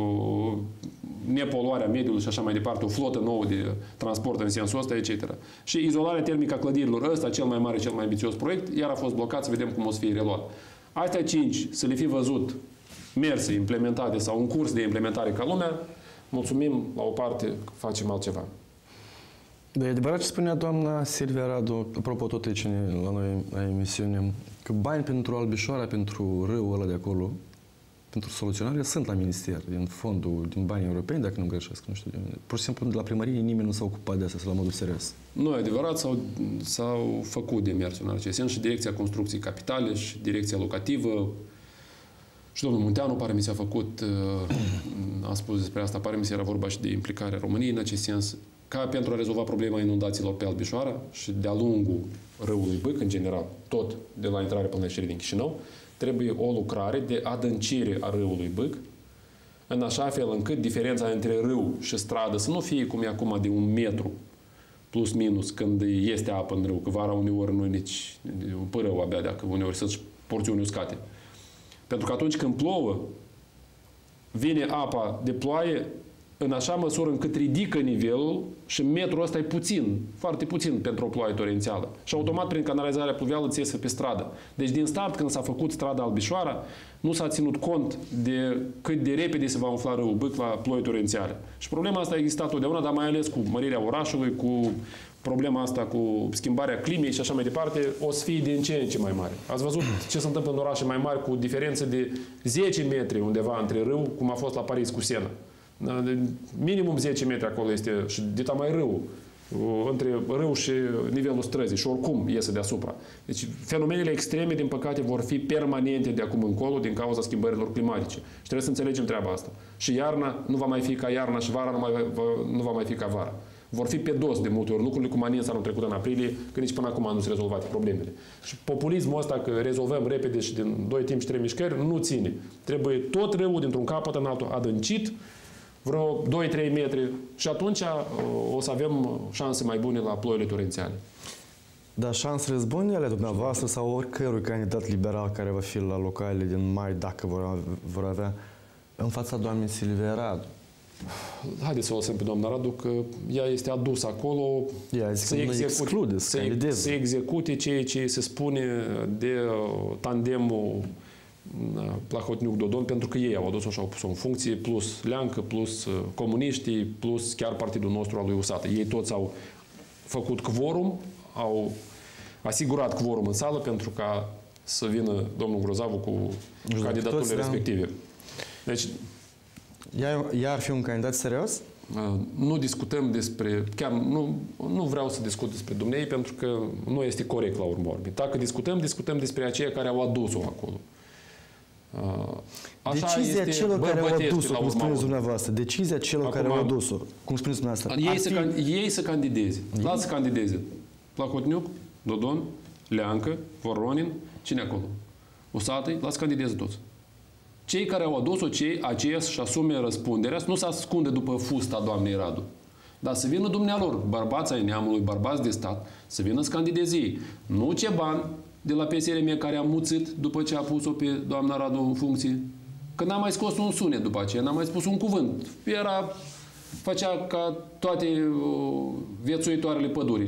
nepoluarea mediului și așa mai departe, o flotă nouă de transport în sensul ăsta, etc. Și izolarea termică a clădirilor, ăsta cel mai mare, cel mai ambițios proiect, iar a fost blocat, să vedem cum o să fie reluat. Astea 5, să le fi văzut merse, implementate sau un curs de implementare ca lumea, mulțumim, la o parte facem altceva. Dar e adevărat ce spunea doamna Silvia Radu, apropo tot aici la noi la emisiune, că bani pentru Albișoara, pentru râul ăla de acolo, pentru soluționare, sunt la minister, din fondul, din banii europeni, dacă nu greșesc, nu știu de unde. Pur și simplu, de la primărie nimeni nu s-a ocupat de asta, la modul serios. Nu, e adevărat, s-au făcut demersuri în acest sens și Direcția Construcții Capitale și Direcția Locativă. Și domnul Munteanu, pare mi s-a făcut, a spus despre asta, pare mi se era vorba și de implicarea României în acest sens, ca pentru a rezolva problema inundațiilor pe Albișoara și de-a lungul râului Bâc, în general, tot de la intrare până la ieșire din Chișinău, trebuie o lucrare de adâncire a râului Bâc, în așa fel încât diferența între râu și stradă să nu fie cum e acum de 1 metru plus minus când este apă în râu, că vara uneori nu e nici un părău abia, dacă uneori sunt porțiuni uscate. Pentru că atunci când plouă, vine apa de ploaie în așa măsură încât ridică nivelul și metrul ăsta e puțin, foarte puțin pentru o ploaie torențială. Și automat, prin canalizarea pluvială, ți iese pe stradă. Deci, din start, când s-a făcut strada Albișoara, nu s-a ținut cont de cât de repede se va umfla râul Bâc la ploi torențiale. Și problema asta a existat totdeauna, dar mai ales cu mărirea orașului, cu problema asta cu schimbarea climei și așa mai departe, o să fie din ce în ce mai mare. Ați văzut ce se întâmplă în orașe mai mari cu diferențe de 10 metri undeva între râu, cum a fost la Paris cu Sena. Minimum 10 metri acolo este și dita mai râu. între râu și nivelul străzii și oricum iese deasupra. Deci fenomenele extreme, din păcate, vor fi permanente de acum încolo din cauza schimbărilor climatice. Și trebuie să înțelegem treaba asta. Și iarna nu va mai fi ca iarna și vara nu va mai fi ca vara. Vor fi pe dos de multe ori lucrurile, cum anința anul trecut în aprilie, când nici până acum nu sunt rezolvate problemele. Și populismul ăsta că rezolvăm repede și din 2 timp și 3 mișcări nu ține. Trebuie tot râul dintr-un capăt în altul adâncit, vreo 2-3 metri și atunci o să avem șanse mai bune la ploile torențiale. Dar șansele sunt bune ale dumneavoastră sau oricărui candidat liberal care va fi la localele din mai, dacă vor avea, în fața doamnei Silvia Radu? Haideți să o lăsăm pe doamna Radu că ea este adusă acolo să execute ceea ce se spune de tandemul Plahotniuc-Dodon, pentru că ei au adus-o și au pus-o în funcție, plus Leancă, plus comuniștii, plus chiar partidul nostru al lui Usată. Ei toți au făcut quorum, au asigurat quorum în sală pentru ca să vină domnul Grozavu cu candidaturile respective. Deci, ea ar fi un candidat serios? Nu discutăm despre... Chiar nu vreau să discut despre dumnei pentru că nu este corect la urmă. Dacă discutăm despre aceia care au adus-o acolo. Așa decizia celor care au adus-o, cum spuneți dumneavoastră. Decizia celor care au adus-o, cum spuneți dumneavoastră. Ei să candideze. Lasă să candideze. Plahotniuc, Dodon, Leancă, Voronin, cine acolo? Usatăi, lasă să candideze toți. Cei care au adus-o, aceia să-și asume răspunderea, să nu se ascunde după fusta doamnei Radu. Dar să vină dumnealor, bărbați ai neamului, bărbați de stat, să vină să candideze ei. Nu Ceban, de la PSRM, care a muțit după ce a pus-o pe doamna Radu în funcție, că n-a mai scos un sunet după aceea, n-a mai spus un cuvânt. Făcea ca toate viețuitoarele pădurii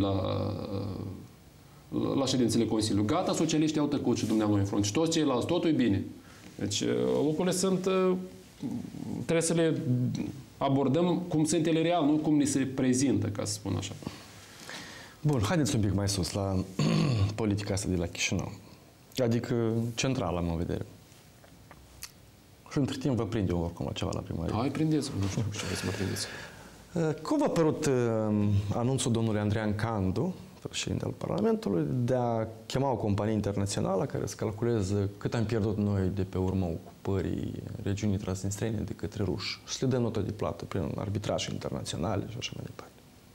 la ședințele Consiliului. Gata, socialiștii au tăcut și dumnealui în front. Și toți ceilalți, totul e bine. Deci lucrurile sunt... Trebuie să le abordăm cum sunt ele real, nu cum ni se prezintă, ca să spun așa. Bun, haideți un pic mai sus la politica asta de la Chișinău. Adică centrală, am în vedere. Și între timp vă prinde oricum la ceva la primărie. Hai, prindeți, nu știu ce vreți să mă prindeți. Cum v-a părut anunțul domnului Andrian Candu, președinte al Parlamentului, de a chema o companie internațională care să calculeze cât am pierdut noi de pe urma ocupării regiunii transnistrene de către ruși și le dă notă de plată prin arbitraje internaționale și așa mai departe.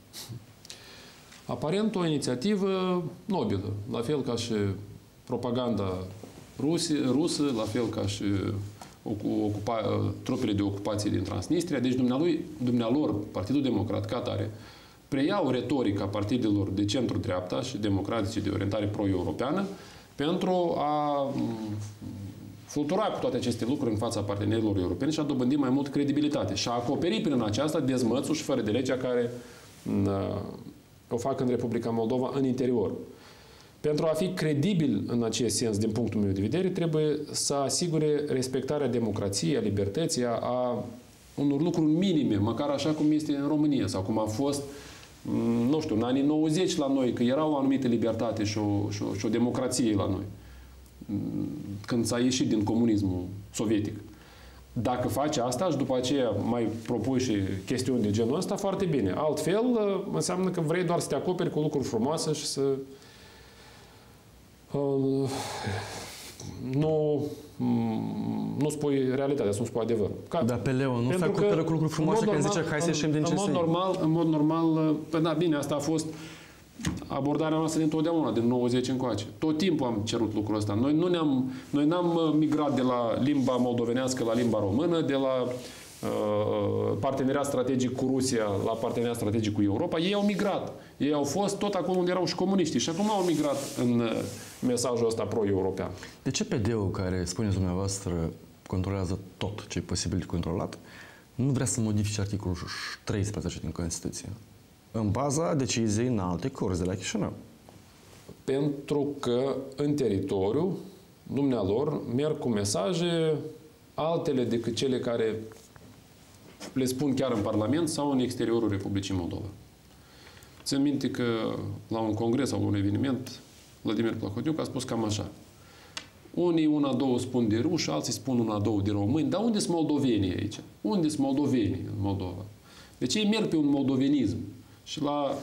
Aparent o inițiativă nobilă, la fel ca și propaganda rusă, la fel ca și trupele de ocupație din Transnistria. Deci dumnealor, Partidul Democrat ca atare, preiau retorica partidelor de centru-dreapta și democratice de orientare pro-europeană pentru a flutura cu toate aceste lucruri în fața partenerilor europeni și a dobândi mai mult credibilitate și a acoperi prin aceasta dezmățul și fără de legea care o fac în Republica Moldova în interior. Pentru a fi credibil în acest sens, din punctul meu de vedere, trebuie să asigure respectarea democrației, a libertății, a unor lucruri minime, măcar așa cum este în România sau cum a fost, nu știu, în anii 90 la noi, că era o anumită libertate și o democrație la noi, când s-a ieșit din comunismul sovietic. Dacă faci asta și după aceea mai propui și chestiuni de genul ăsta, foarte bine. Altfel, înseamnă că vrei doar să te acoperi cu lucruri frumoase și să nu spui realitatea, să nu spui adevărul. Dar pe Leo, nu se acoperă cu lucruri frumoase când zice hai să ieșim din CSI. În mod normal, da, bine, asta a fost abordarea noastră dintotdeauna, din 90 încoace. Tot timpul am cerut lucrul ăsta. Noi n-am migrat de la limba moldovenească la limba română, de la parteneriat strategic cu Rusia la parteneriat strategic cu Europa. Ei au migrat. Ei au fost tot acolo unde erau și comuniștii și acum au migrat în mesajul ăsta pro-european. De ce PD-ul, care, spuneți dumneavoastră, controlează tot ce e posibil de controlat, nu vrea să modifice articolul 13 din Constituție? În baza deciziei înalte curți de la Chișinău. Pentru că în teritoriu, dumnealor, merg cu mesaje altele decât cele care le spun chiar în Parlament sau în exteriorul Republicii Moldova. Țin minte că la un congres sau un eveniment, Vladimir Plahotniuc a spus cam așa. Unii una-două spun de ruși, alții spun una-două de români, dar unde sunt moldovenii aici? Unde sunt moldovenii în Moldova? Deci ei merg pe un moldovenism. Și la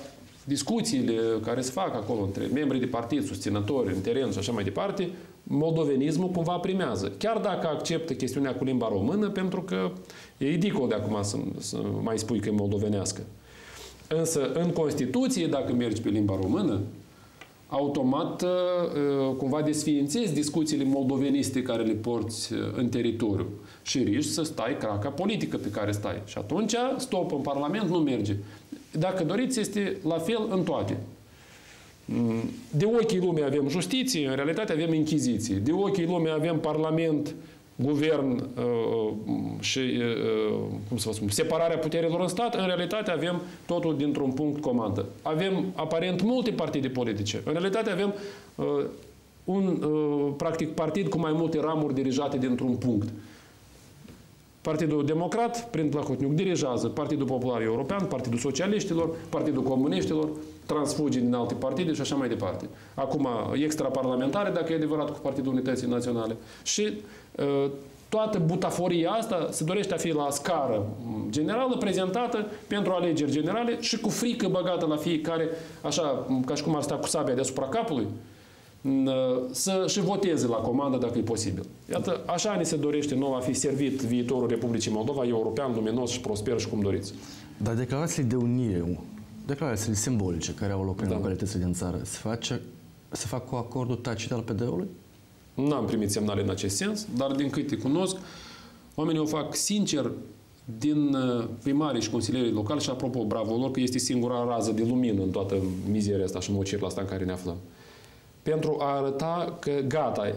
discuțiile care se fac acolo între membrii de partid, susținători, în teren și așa mai departe, moldovenismul cumva primează. Chiar dacă acceptă chestiunea cu limba română, pentru că e ridicol de acum să mai spui că e moldovenească. Însă, în Constituție, dacă mergi pe limba română, automat cumva desființezi discuțiile moldoveniste care le porți în teritoriu și riști să stai craca politică pe care stai. Și atunci, stop, în Parlament nu merge. Dacă doriți, este la fel în toate. De ochii lumii avem justiție, în realitate avem închiziție. De ochii lumii avem Parlament, guvern și, cum să vă spun, separarea puterilor în stat, în realitate avem totul dintr-un punct comandă. Avem aparent multe partide politice. În realitate avem practic, partid cu mai multe ramuri dirijate dintr-un punct. Partidul Democrat, prin Plahotniuc, dirigează Partidul Popular European, Partidul Socialiștilor, Partidul Comuniștilor, transfuge din alte partide și așa mai departe. Acum, extraparlamentare, dacă e adevărat, cu Partidul Unității Naționale. Și toată butaforia asta se dorește a fi la scară generală, prezentată pentru alegeri generale și cu frică băgată la fiecare, așa, ca și cum ar sta cu sabia deasupra capului, să și voteze la comandă dacă e posibil. Iată, așa ne se dorește nou a fi servit viitorul Republicii Moldova, european, luminos și prosper și cum doriți. Dar declarațiile de unire, declarațiile simbolice care au loc în localitățile din țară, se fac cu acordul tacit al PD-ului? N-am primit semnale în acest sens, dar din câte cunosc, oamenii o fac sincer din primarii și consilierii locali și apropo, bravo lor, că este singura rază de lumină în toată mizeria asta și mocirla asta în care ne aflăm. Pentru a arăta că gata,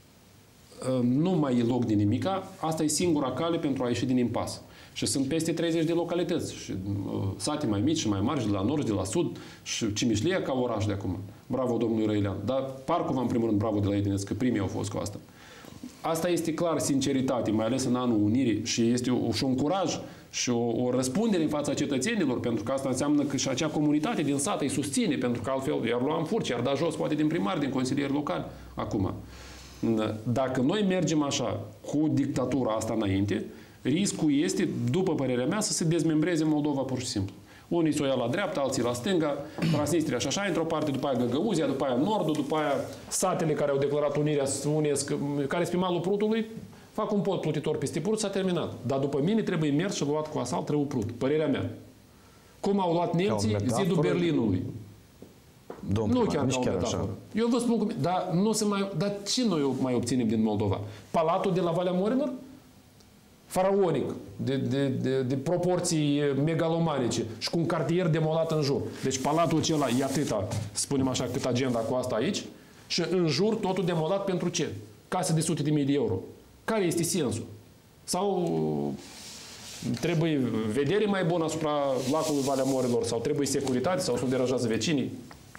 nu mai e loc de nimica, asta e singura cale pentru a ieși din impas. Și sunt peste 30 de localități, și sate mai mici și mai mari, de la nord, de la sud, și Cimișlia ca oraș de acum. Bravo domnului Răilean. Dar Parcova, în primul rând, bravo de la Edinescu, că primii au fost cu asta. Asta este clar sinceritate, mai ales în anul Unirii, și este și un curaj și o răspundere în fața cetățenilor, pentru că asta înseamnă că și acea comunitate din sat îi susține, pentru că altfel i-ar lua în furci, i-ar da jos poate din primari, din consilieri locali. Acum, dacă noi mergem așa, cu dictatura asta înainte, riscul este, după părerea mea, să se dezmembreze Moldova pur și simplu. Unii s-o ia la dreapta, alții la stânga, Transnistria și așa, într-o parte, după aia Găgăuzia, după aia Nordul, după aia satele care au declarat unirea, care sunt pe malul Prutului, fac un pod plutitor peste Prut, s-a terminat. Dar după mine trebuie mers și luat cu asalt Râul Prut. Părerea mea. Cum au luat nemții zidul Berlinului. Nu chiar ca o metaforă. Eu vă spun cum... Dar ce noi mai obținem din Moldova? Palatul de la Valea Morilor? Faraonic, de proporții megalomanice și cu un cartier demolat în jur. Deci palatul acela e atâta, spunem așa, cât agenda cu asta aici, și în jur totul demolat pentru ce? Case de sute de mii de euro. Care este sensul? Sau trebuie vedere mai bună asupra lacului Valea Morilor, sau trebuie securitate, sau să deranjează vecinii?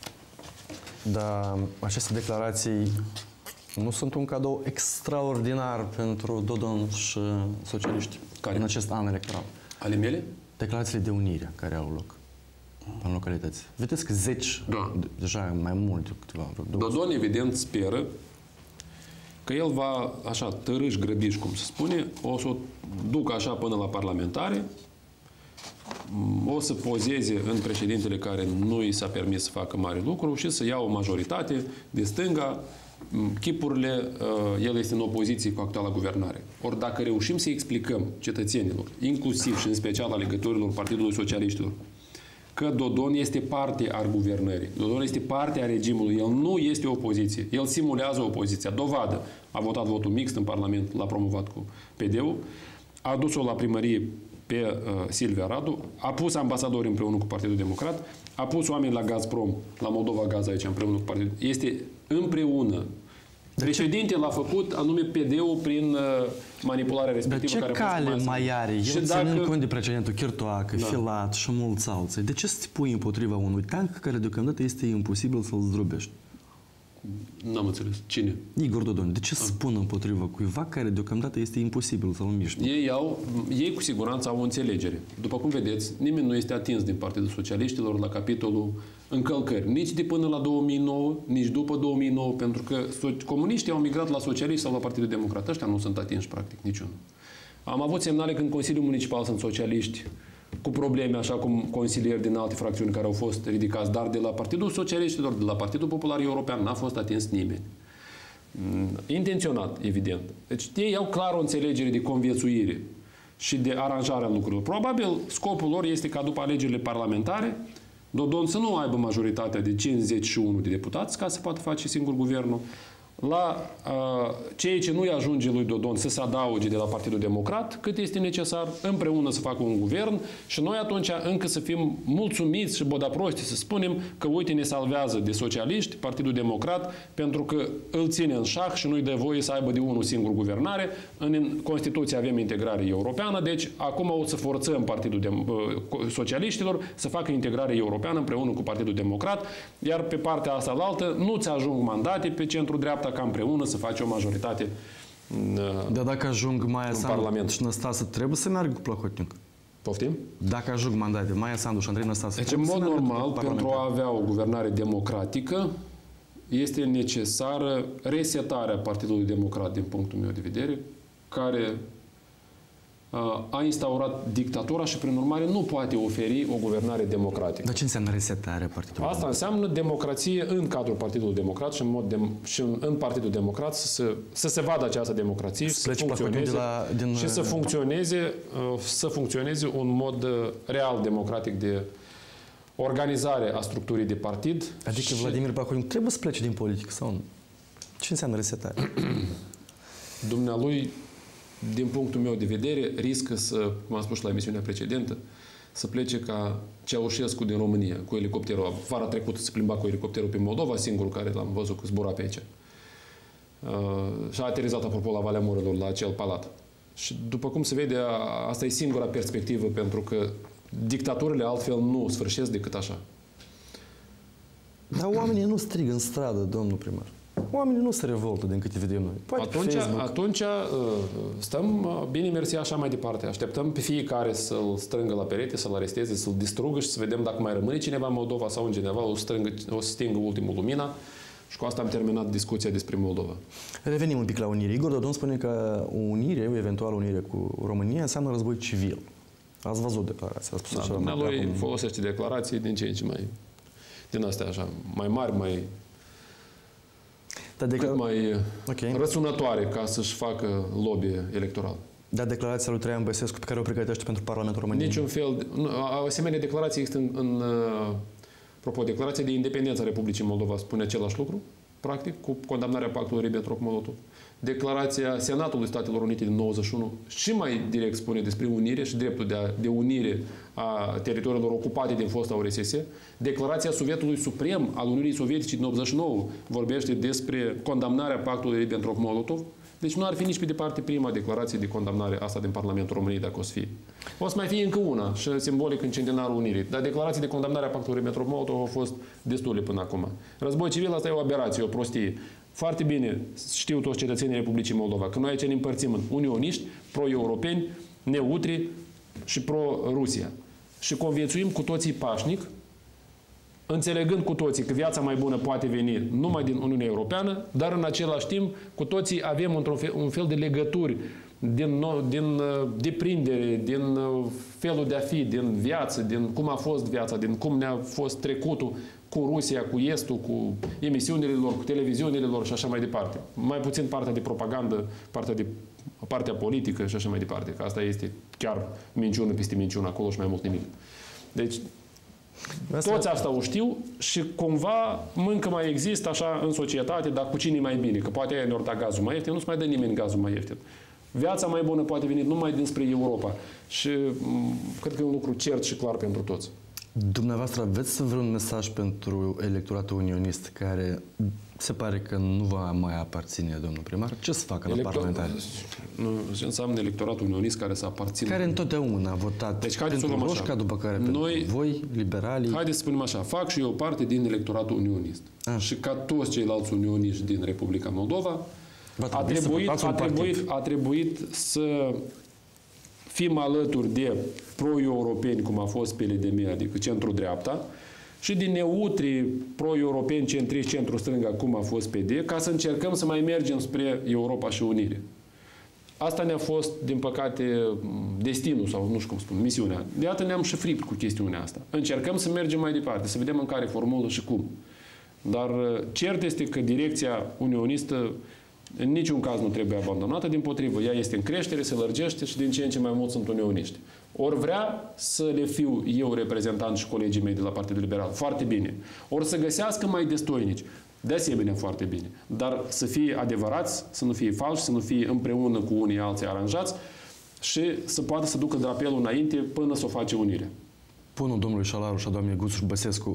Da, aceste declarații nu sunt un cadou extraordinar pentru Dodon și socialiști în acest an electoral? Ale mele? Declarațiile de unire care au loc în localități. Vedeți că 10, deja mai mult câteva. Dodon, evident, speră că el va, așa, tărâș, grăbiș, cum se spune, o să o ducă așa până la parlamentare, o să pozeze în președintele care nu i s-a permis să facă mare lucru și să ia o majoritate de stânga. Chipurile, el este în opoziție cu actuala guvernare. Ori dacă reușim să explicăm cetățenilor, inclusiv și în special alegătorilor Partidului Socialiștilor, că Dodon este parte a guvernării, Dodon este parte a regimului, el nu este opoziție, el simulează opoziția. Dovadă, a votat votul mixt în Parlament, l-a promovat cu PD-ul, a dus-o la primărie pe Silvia Radu, a pus ambasadori împreună cu Partidul Democrat, a pus oameni la Gazprom, la Moldova Gaz aici împreună cu Partidul. Este împreună. Președintele l-a făcut anume PD-ul prin manipularea respectivă. Dar ce cale mai are? El ținând cont de precedentul Chirtoacă, Filat și mulți alții. De ce să te pui împotriva unui tank care deocamdată este imposibil să-l zdrobești? N-am înțeles. Cine? Igor Dodon. De ce să spun împotriva cuiva care deocamdată este imposibil să-l miști? Ei cu siguranță au o înțelegere. După cum vedeți, nimeni nu este atins din Partidul Socialiștilor la capitolul încălcări. Nici de până la 2009, nici după 2009, pentru că comuniștii au migrat la socialiști sau la Partidul Democrat. Ăștia nu sunt atinși, practic, niciunul. Am avut semnale că în Consiliul Municipal sunt socialiști cu probleme, așa cum consilieri din alte fracțiuni care au fost ridicați, dar de la Partidul Socialiștilor, de la Partidul Popular European, n-a fost atins nimeni. Intenționat, evident. Deci ei au clar o înțelegere de conviețuire și de aranjarea lucrurilor. Probabil scopul lor este ca după alegerile parlamentare Dodon să nu aibă majoritatea de 51 de deputați ca să poată face singur guvernul. La cei ce nu-i ajunge lui Dodon să se adauge de la Partidul Democrat, cât este necesar, împreună să facă un guvern și noi atunci încă să fim mulțumiți și bodaprosti să spunem că uite ne salvează de socialiști Partidul Democrat pentru că îl ține în șah și nu-i dă voie să aibă de unul singur guvernare. În Constituție avem integrare europeană, deci acum o să forțăm Partidul Socialiștilor să facă integrare europeană împreună cu Partidul Democrat, iar pe partea asta la altă nu-ți ajung mandate pe centru-dreapta ca împreună să face o majoritate Dar dacă ajung Maia Sandu Parlament. și Năstase, trebuie să meargă cu Plahotniuc. Poftim? Dacă ajung mandate Maia Sandu și Andrei Năstase, deci, în mod normal, pentru a avea o guvernare democratică, este necesară resetarea Partidului Democrat, din punctul meu de vedere, care a instaurat dictatura și, prin urmare, nu poate oferi o guvernare democratică. Dar ce înseamnă resetarea Partidului? Asta înseamnă democrație în cadrul Partidului Democrat și, în Partidul Democrat să se vadă această democrație și să funcționeze un mod real democratic de organizare a structurii de partid. Adică Vladimir Plahotniuc trebuie să plece din politică sau nu? Ce înseamnă resetarea? Dumnealui, din punctul meu de vedere, riscă să, cum am spus și la emisiunea precedentă, să plece ca Ceaușescu din România, cu elicopterul. Vara trecută se plimba cu elicopterul pe Moldova, singurul care l-am văzut că zbura pe aici. Și a aterizat, apropo, la Valea Murilor, la acel palat. Și după cum se vede, asta e singura perspectivă, pentru că dictaturile altfel nu sfârșesc decât așa. Dar oamenii nu strigă în stradă, domnul primar. Oamenii nu se revoltă din câte vedem noi. Atunci stăm bine mersi așa mai departe. Așteptăm pe fiecare să-l strângă la perete, să-l aresteze, să-l distrugă și să vedem dacă mai rămâne cineva în Moldova sau în cineva o să stingă ultimul lumina. Și cu asta am terminat discuția despre Moldova. Revenim un pic la unire. Igor Dodon spune că o eventuală unire cu România înseamnă război civil. Ați văzut declarația? A spus așa. Dumnealui folosește declarații din ce în ce mai din astea așa, mai mari, mai cât mai răsunătoare ca să-și facă lobby electoral. Dar declarația lui Traian Băsescu pe care o pregătește pentru Parlamentul României? Niciun fel. Asemenea declarație există apropo, declarația de independență a Republicii Moldova spune același lucru, practic, cu condamnarea pactului Ribbentrop-Molotov. Declarația Senatului Statelor Unite din 91 și mai direct spune despre unire și dreptul de unire a teritoriilor ocupate din fosta URSS. Declarația Sovietului Suprem al Uniunii Sovietice din 89 vorbește despre condamnarea pactului Ribbentrop-Molotov. Deci nu ar fi nici pe departe prima declarație de condamnare asta din Parlamentul României, dacă o să fie. O să mai fie încă una, și simbolic în centenarul Unirii. Dar declarații de condamnare a pactului Ribbentrop-Molotov au fost destule până acum. Război civil, asta e o aberație, o prostie. Foarte bine știu toți cetățenii Republicii Moldova că noi aici ne împărțim în unioniști, pro-europeni, neutri și pro-Rusia. Și conviețuim cu toții pașnic, înțelegând cu toții că viața mai bună poate veni numai din Uniunea Europeană, dar în același timp cu toții avem un fel de legături din deprindere, din felul de a fi, din viață, din cum a fost viața, din cum ne-a fost trecutul cu Rusia, cu Estul, cu emisiunile lor, cu televiziunile lor și așa mai departe. Mai puțin partea de propagandă, partea politică și așa mai departe. Că asta este chiar minciună peste minciună acolo și mai mult nimic. Deci, toți asta o știu și cumva încă mai există așa în societate, dar cu cine e mai bine? Că poate aia ne-or da gazul mai ieftin, nu se mai dă nimeni gazul mai ieftin. Viața mai bună poate veni numai dinspre Europa. Și cred că e un lucru cert și clar pentru toți. Dumneavoastră aveți vreun mesaj pentru electoratul unionist care se pare că nu va mai aparține, domnul primar? Ce să facă la parlamentari? Ce înseamnă electoratul unionist care să aparțină? Care întotdeauna a votat pentru Roșca, după care pentru voi, liberalii. Haideți să spunem așa, fac și eu parte din electoratul unionist. Și ca toți ceilalți unioniști din Republica Moldova, a trebuit să fim alături de pro-europeni, cum a fost PLDM, adică centru-dreapta, și din neutri pro-europeni, centriști, centru-stânga, cum a fost PD, ca să încercăm să mai mergem spre Europa și unire. asta ne-a fost, din păcate, destinul sau nu știu cum spun, misiunea. De iată ne-am și fript cu chestiunea asta. Încercăm să mergem mai departe, să vedem în care formulă și cum. Dar cert este că direcția unionistă în niciun caz nu trebuie abandonată, dimpotrivă, ea este în creștere, se lărgește și din ce în ce mai mult sunt unioniști. Ori vrea să le fiu eu reprezentant și colegii mei de la Partidul Liberal, foarte bine. Ori să găsească mai destoinici, de asemenea foarte bine. Dar să fie adevărați, să nu fie falși, să nu fie împreună cu unii alții aranjați și să poată să ducă drapelul înainte până să o face unirea. Punul domnului Șalaru și a doamnei Guțu Băsescu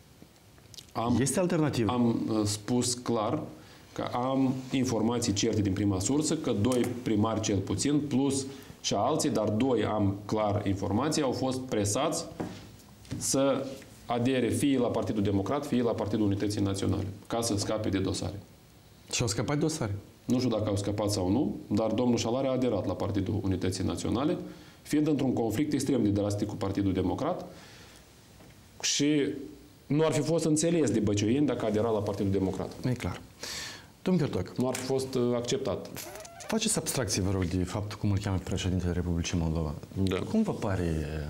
este alternativă? Am spus clar că am informații certe din prima sursă, că 2 primari cel puțin, plus și alții, dar 2 am clar informații, au fost presați să adere fie la Partidul Democrat, fie la Partidul Unității Naționale, ca să scape de dosare. Și au scăpat de dosare? Nu știu dacă au scăpat sau nu, dar domnul Șalare a aderat la Partidul Unității Naționale, fiind într-un conflict extrem de drastic cu Partidul Democrat și nu ar fi fost înțeles de băcioieni dacă adera la Partidul Democrat. E clar. Domnul Chertoac, nu ar fi fost acceptat. Faceți abstracție, vă rog, de faptul cum îl cheamă președintele Republicii Moldova. Da. Cum vă pare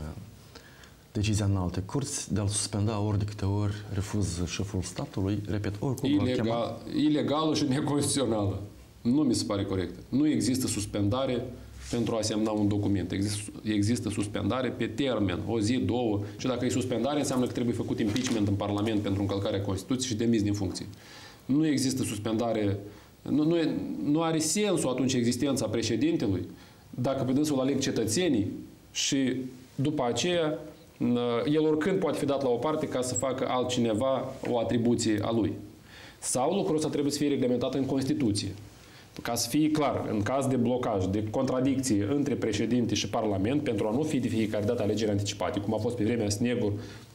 decizia înalte curți de a-l suspenda ori de câte ori refuză șeful statului, repet, oricum ilegală și neconstituțională. Nu mi se pare corect. Nu există suspendare pentru a semna un document. Există suspendare pe termen, o zi, 2, și dacă e suspendare, înseamnă că trebuie făcut impeachment în Parlament pentru încălcarea Constituției și demis din funcție. Nu există suspendare, nu are sensul atunci existența președintelui dacă pe dânsul aleg cetățenii și după aceea el oricând poate fi dat la o parte ca să facă altcineva o atribuție a lui. Sau lucrul ăsta trebuie să fie reglementat în Constituție. Ca să fie clar, în caz de blocaj, de contradicție între președinte și Parlament, pentru a nu fi de fiecare dată alegeri anticipate, cum a fost pe vremea Snegur,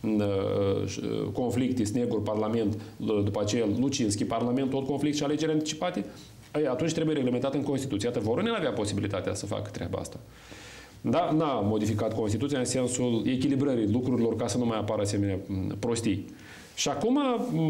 conflicte, Snegur, Parlament, după aceea Lucinski, Parlament, tot conflict și alegeri anticipate, atunci trebuie reglementat în Constituție. Iată, Voronin avea posibilitatea să facă treaba asta. Da, n-a modificat Constituția în sensul echilibrării lucrurilor ca să nu mai apară asemenea prostii. Și acum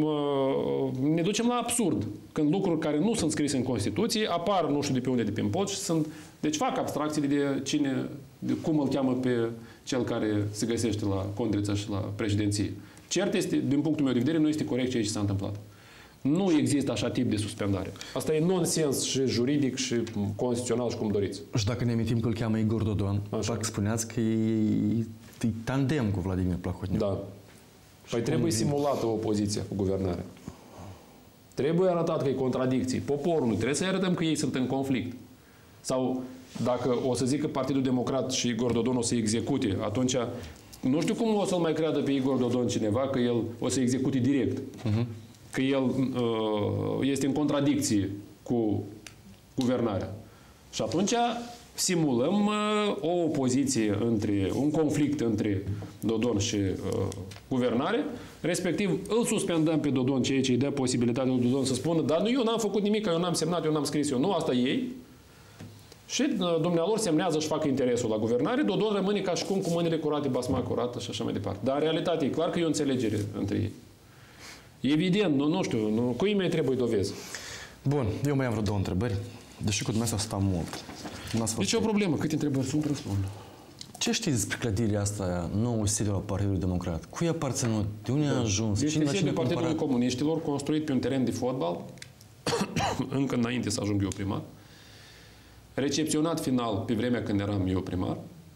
ne ducem la absurd, când lucruri care nu sunt scrise în Constituție apar nu știu de pe unde, de pe pod și sunt... Deci fac abstracții de cine, de cum îl cheamă pe cel care se găsește la Condriță și la președinție. Cert este, din punctul meu de vedere, nu este corect ceea ce s-a întâmplat. Nu există așa tip de suspendare. Asta e nonsens și juridic și constituțional și cum doriți. Și dacă ne amintim că îl cheamă Igor Dodon, dacă spuneați că e tandem cu Vladimir Plahotniuc. Da. Păi trebuie simulată opoziția cu guvernarea. Trebuie arătat că e contradicții. Poporul trebuie să arătăm că ei sunt în conflict. Sau dacă o să zică Partidul Democrat și Igor Dodon o să execute, atunci nu știu cum o să-l mai creadă pe Igor Dodon cineva că el o să execute direct. Că el este în contradicție cu guvernarea. Și atunci simulăm o opoziție un conflict între Dodon și guvernare, respectiv îl suspendăm pe Dodon, ceea ce îi dă posibilitatea lui Dodon să spună, dar nu, eu n-am făcut nimic, eu n-am semnat, eu n-am scris, eu nu, asta ei. Și dumnealor semnează și facă interesul la guvernare, Dodon rămâne ca și cum cu mâinile curate, basma curată și așa mai departe. Dar în realitate e clar că e o înțelegere între ei. Evident, nu știu, cui mai trebuie dovezi. Bun, eu mai am vreo 2 întrebări. Deși cu dumneavoastră stau mult. Deci e o problemă. Câte întrebări sunt, răspund. Ce știți despre clădirea asta, nou sediu al Partidului Democrat? Cui a aparținut? De unde a ajuns? Este sediul Partidului Comuniștilor, construit pe un teren de fotbal, încă înainte să ajung eu primar. Recepționat final pe vremea când eram eu primar.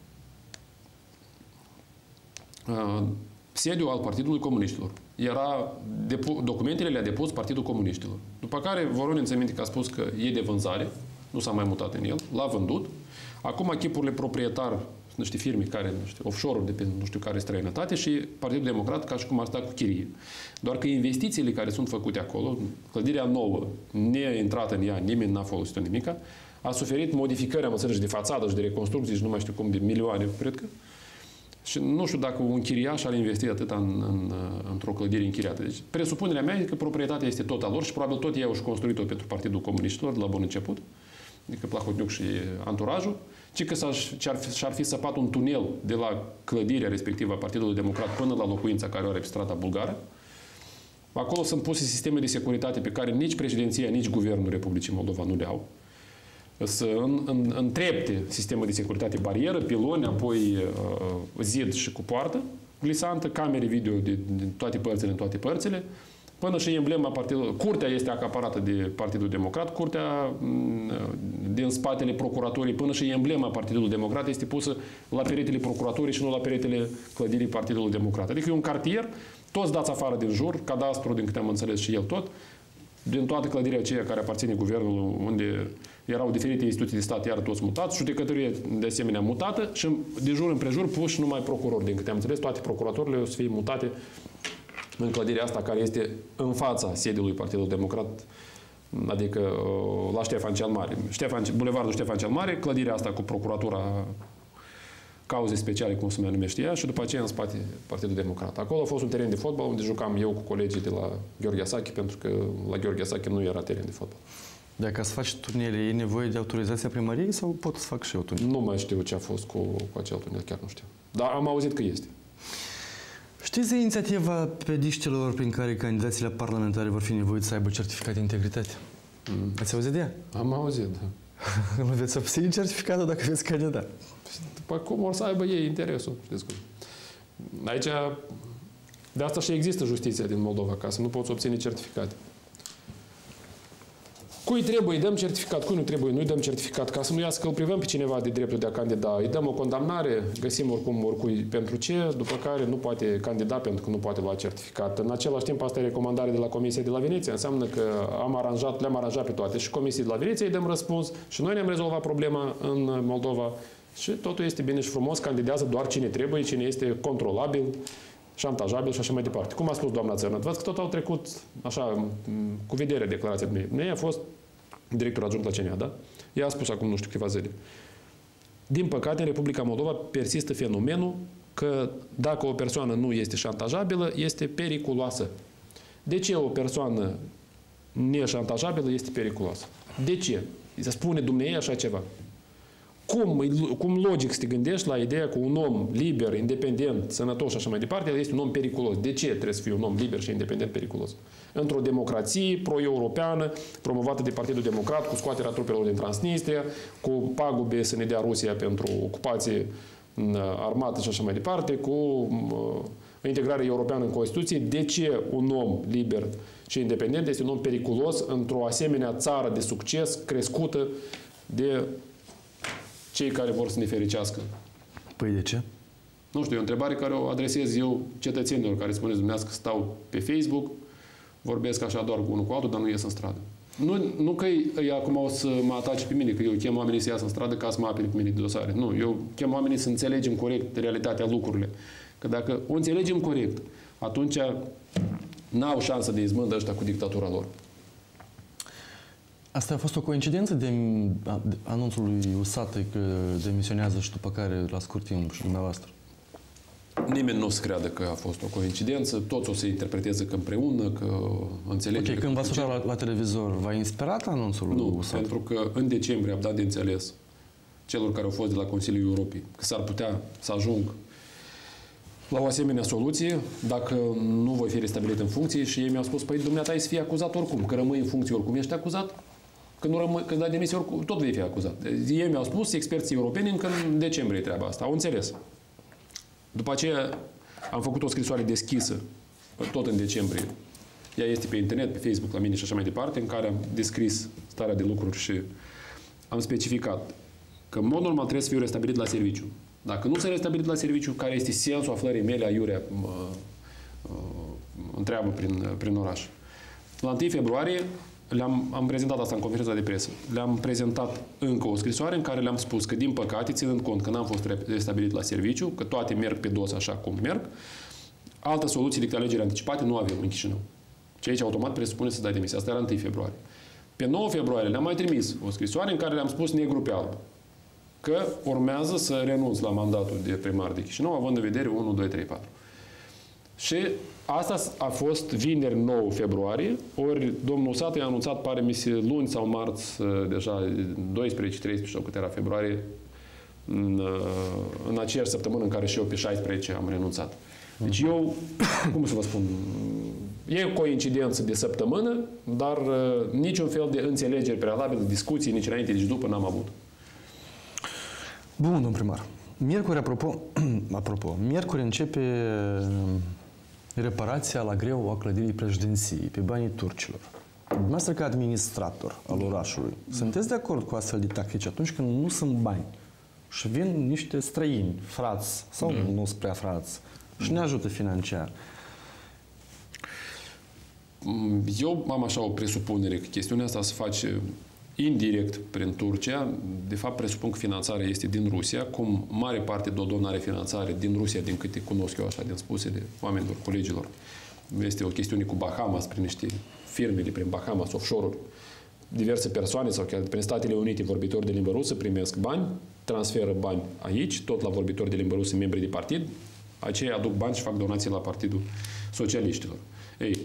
Sediul al Partidului Comuniștilor. Documentele le-a depus Partidul Comuniștilor. După care Voronin ți-a minte că a spus că e de vânzare, nu s-a mai mutat în el, l-a vândut. Acum chipurile proprietari, niște firme care, offshore-uri de pe nu știu care străinătate și Partidul Democrat ca și cum ar sta cu chirie. Doar că investițiile care sunt făcute acolo, clădirea nouă, neintrată în ea, nimeni n-a folosit-o nimica, a suferit modificări, am înțeles, de fațadă și de reconstrucții și nu mai știu cum, de milioane, cred că. Și nu știu dacă un chiriaș ar investi atâta într-o clădire închiriată. Deci, presupunerea mea e că proprietatea este tot a lor și probabil tot ei au și construit-o pentru Partidul Comuniștilor de la bun început, adică Plahotniuc și anturajul, ci că și-ar fi săpat un tunel de la clădirea respectivă a Partidului Democrat până la locuința care o are pe strada Bulgară. Acolo sunt puse sisteme de securitate pe care nici președinția, nici Guvernul Republicii Moldova nu le au. să întrepte sistemul de securitate barieră, piloni, apoi zid și cu poartă glisantă, camere video din toate părțile în toate părțile, până și emblema partidului. Curtea este acaparată de Partidul Democrat, curtea din spatele procuraturii, până și emblema Partidului Democrat este pusă la peretele procuraturii și nu la peretele clădirii Partidului Democrat. Adică e un cartier, toți dați afară din jur, cadastru, din câte am înțeles și el tot, din toată clădirea aceea care aparține guvernului, unde erau diferite instituții de stat, iar toți mutați, judecătorie de asemenea mutată și de jur împrejur puși numai procurori. Din câte am înțeles, toate procuraturile o să fie mutate în clădirea asta care este în fața sediului Partidului Democrat, adică la Ștefan cel Mare. Bulevardul Ștefan cel Mare, clădirea asta cu procuratura cauze speciale, cum se mai numește ea, și după aceea în spate Partidul Democrat. Acolo a fost un teren de fotbal unde jucam eu cu colegii de la Gheorghe Asache, pentru că la Gheorghe Asache nu era teren de fotbal. Dacă să faci tunele, e nevoie de autorizația primăriei sau pot să fac și eu tunel? Nu mai știu ce a fost cu acel tunel, chiar nu știu. Dar am auzit că este. Știți de inițiativa pediștilor prin care candidații la parlamentare vor fi nevoiți să aibă certificat de integritate? Ați auzit de ea? Am auzit, da. Nu veți obține certificatul dacă veți candida. După cum or să aibă ei interesul, știți cum. Aici, de asta și există justiția din Moldova, ca să nu poți obține certificate. Cui trebuie, îi dăm certificat, cui nu trebuie, nu-i dăm certificat, ca să nu iasă că îl privăm pe cineva de dreptul de a candida. Îi dăm o condamnare, găsim oricui pentru ce, după care nu poate candida pentru că nu poate lua certificat. În același timp, asta e recomandare de la Comisia de la Veneția, înseamnă că le-am aranjat pe toate. Și Comisiei de la Veneția îi dăm răspuns și noi ne-am rezolvat problema în Moldova și totul este bine și frumos, candidează doar cine trebuie, cine este controlabil, șantajabil și așa mai departe. Cum a spus doamna Țărnăt, văd că tot au trecut așa, cu vederea declarația de mine. A fost director adjunct la CNA, da? Ea a spus acum, nu știu, câteva zile. Din păcate, în Republica Moldova persistă fenomenul că dacă o persoană nu este șantajabilă, este periculoasă. De ce o persoană neșantajabilă este periculoasă? De ce? Se spune dumneavoastră așa ceva. Cum logic să te gândești la ideea că un om liber, independent, sănătos și așa mai departe, el este un om periculos. De ce trebuie să fie un om liber și independent periculos? Într-o democrație pro-europeană, promovată de Partidul Democrat, cu scoaterea trupelor din Transnistria, cu pagube să ne dea Rusia pentru ocupație armată și așa mai departe, cu integrarea europeană în Constituție, de ce un om liber și independent este un om periculos într-o asemenea țară de succes crescută de cei care vor să ne fericească? Păi de ce? Nu știu, e o întrebare care o adresez eu cetățenilor care spuneți dumneavoastră că stau pe Facebook, vorbesc așa doar cu unul cu altul, dar nu ies în stradă. Nu că ei acum o să mă atace pe mine, că eu chem oamenii să iasă în stradă ca să mă apere pe mine de dosare. Nu, eu chem oamenii să înțelegem corect realitatea lucrurile. Că dacă o înțelegem corect, atunci n-au șansă de izbândă ăștia cu dictatura lor. Asta a fost o coincidență de anunțul lui Usate că demisionează și după care la scurt timp și dumneavoastră? Nimeni nu o să creadă că a fost o coincidență, toți o să interpreteze că împreună, că înțelegem. Ok, când v-ați uitat la televizor, v-a inspirat anunțul lui Usate? Pentru că în decembrie am dat de înțeles celor care au fost de la Consiliul Europei că s-ar putea să ajung la o asemenea soluție dacă nu voi fi restabilit în funcție și ei mi-au spus, păi dumneata ai să fii acuzat oricum, că rămâi în funcție oricum ești acuzat, când dai demisie oricum, tot vei fi acuzat. Ei mi-au spus, experții europeni, încă în decembrie treaba asta, au înțeles. După aceea am făcut o scrisoare deschisă, tot în decembrie. Ea este pe internet, pe Facebook, la mine și așa mai departe, în care am descris starea de lucruri și am specificat că în mod normal trebuie să fiu restabilit la serviciu. Dacă nu sunt restabilit la serviciu, care este sensul aflării mele aiurea întreabă prin oraș. La 1 februarie am prezentat asta în conferința de presă. Le-am prezentat încă o scrisoare în care le-am spus că, din păcate, ținând cont că n-am fost restabilit la serviciu, că toate merg pe dos așa cum merg, altă soluție decât alegeri anticipate nu avem în Chișinău. Și aici automat presupune să dai demisia. Asta era 1 februarie. Pe 9 februarie le-am mai trimis o scrisoare în care le-am spus negru pe alb că urmează să renunț la mandatul de primar de Chișinău, având în vedere 1, 2, 3, 4. Și asta a fost vineri 9 februarie, ori domnul Usate a anunțat, pare mi se, luni sau marți, deja 12, 13 sau cât era februarie, în aceeași săptămână în care și eu pe 16 am renunțat. Deci eu, cum să vă spun, E o coincidență de săptămână, dar niciun fel de înțelegeri prealabile, discuții, nici înainte, nici după n-am avut. Bun, domn primar. Miercuri, apropo, miercuri începe reparația la greu a clădirii președinției pe banii turcilor. Dumneavoastră, ca administrator al orașului, sunteți de acord cu astfel de tactici atunci când nu sunt bani și vin niște străini, frați sau nu sunt prea frați și ne ajută financiar? Eu am așa o presupunere că chestiunea asta se face indirect prin Turcia. De fapt, presupun că finanțarea este din Rusia, cum mare parte Dodon are finanțare din Rusia, din câte cunosc eu așa, din spusele oamenilor, colegilor. Este o chestiune cu Bahamas, prin niște firme de prin Bahamas, offshore-uri. Diverse persoane sau chiar prin Statele Unite, vorbitori de limbă rusă, primesc bani, transferă bani aici, tot la vorbitori de limbă rusă, membri de partid. Aceia aduc bani și fac donații la Partidul Socialiștilor. Ei,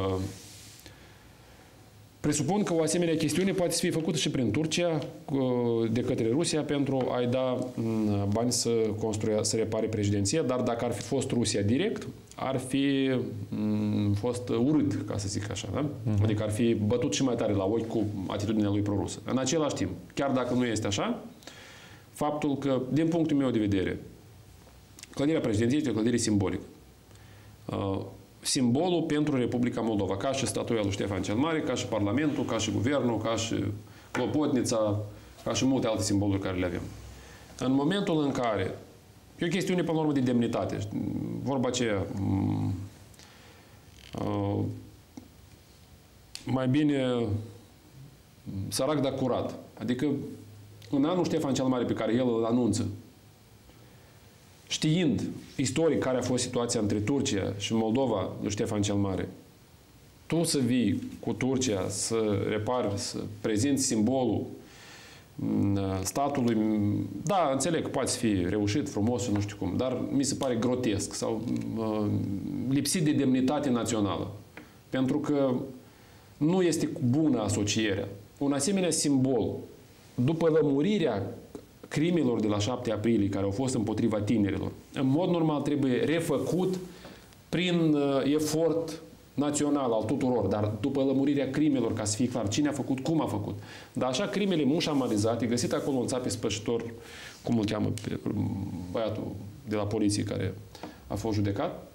presupun că o asemenea chestiune poate să fie făcută și prin Turcia de către Rusia pentru a-i da bani să repare președinția, dar dacă ar fi fost Rusia direct, ar fi fost urât, ca să zic așa. Da? Adică ar fi bătut și mai tare la ochi cu atitudinea lui prorusă. În același timp, chiar dacă nu este așa, faptul că, din punctul meu de vedere, clădirea președinției este o clădire simbolică. Simbolul pentru Republica Moldova, ca și statuia lui Ștefan cel Mare, ca și Parlamentul, ca și Guvernul, ca și Clopotnița, ca și multe alte simboluri care le avem. În momentul în care, e o chestiune până la urmă de demnitate, vorba aceea, mai bine sărac, dar curat. Adică în anul Ștefan cel Mare pe care el îl anunță, știind istoric care a fost situația între Turcia și Moldova lui Ștefan cel Mare, tu să vii cu Turcia, să repari, să prezinți simbolul statului, da, înțeleg că poate fi reușit, frumos și nu știu cum, dar mi se pare grotesc sau lipsit de demnitate națională. Pentru că nu este bună asocierea. Un asemenea simbol, după lămurirea crimelor de la 7 aprilie, care au fost împotriva tinerilor, în mod normal trebuie refăcut prin efort național al tuturor, dar după lămurirea crimelor, ca să fie clar cine a făcut, cum a făcut. Dar așa crimele mușamalizate, găsit acolo un țape spășitor, cum îl cheamă pe băiatul de la poliție care a fost judecat,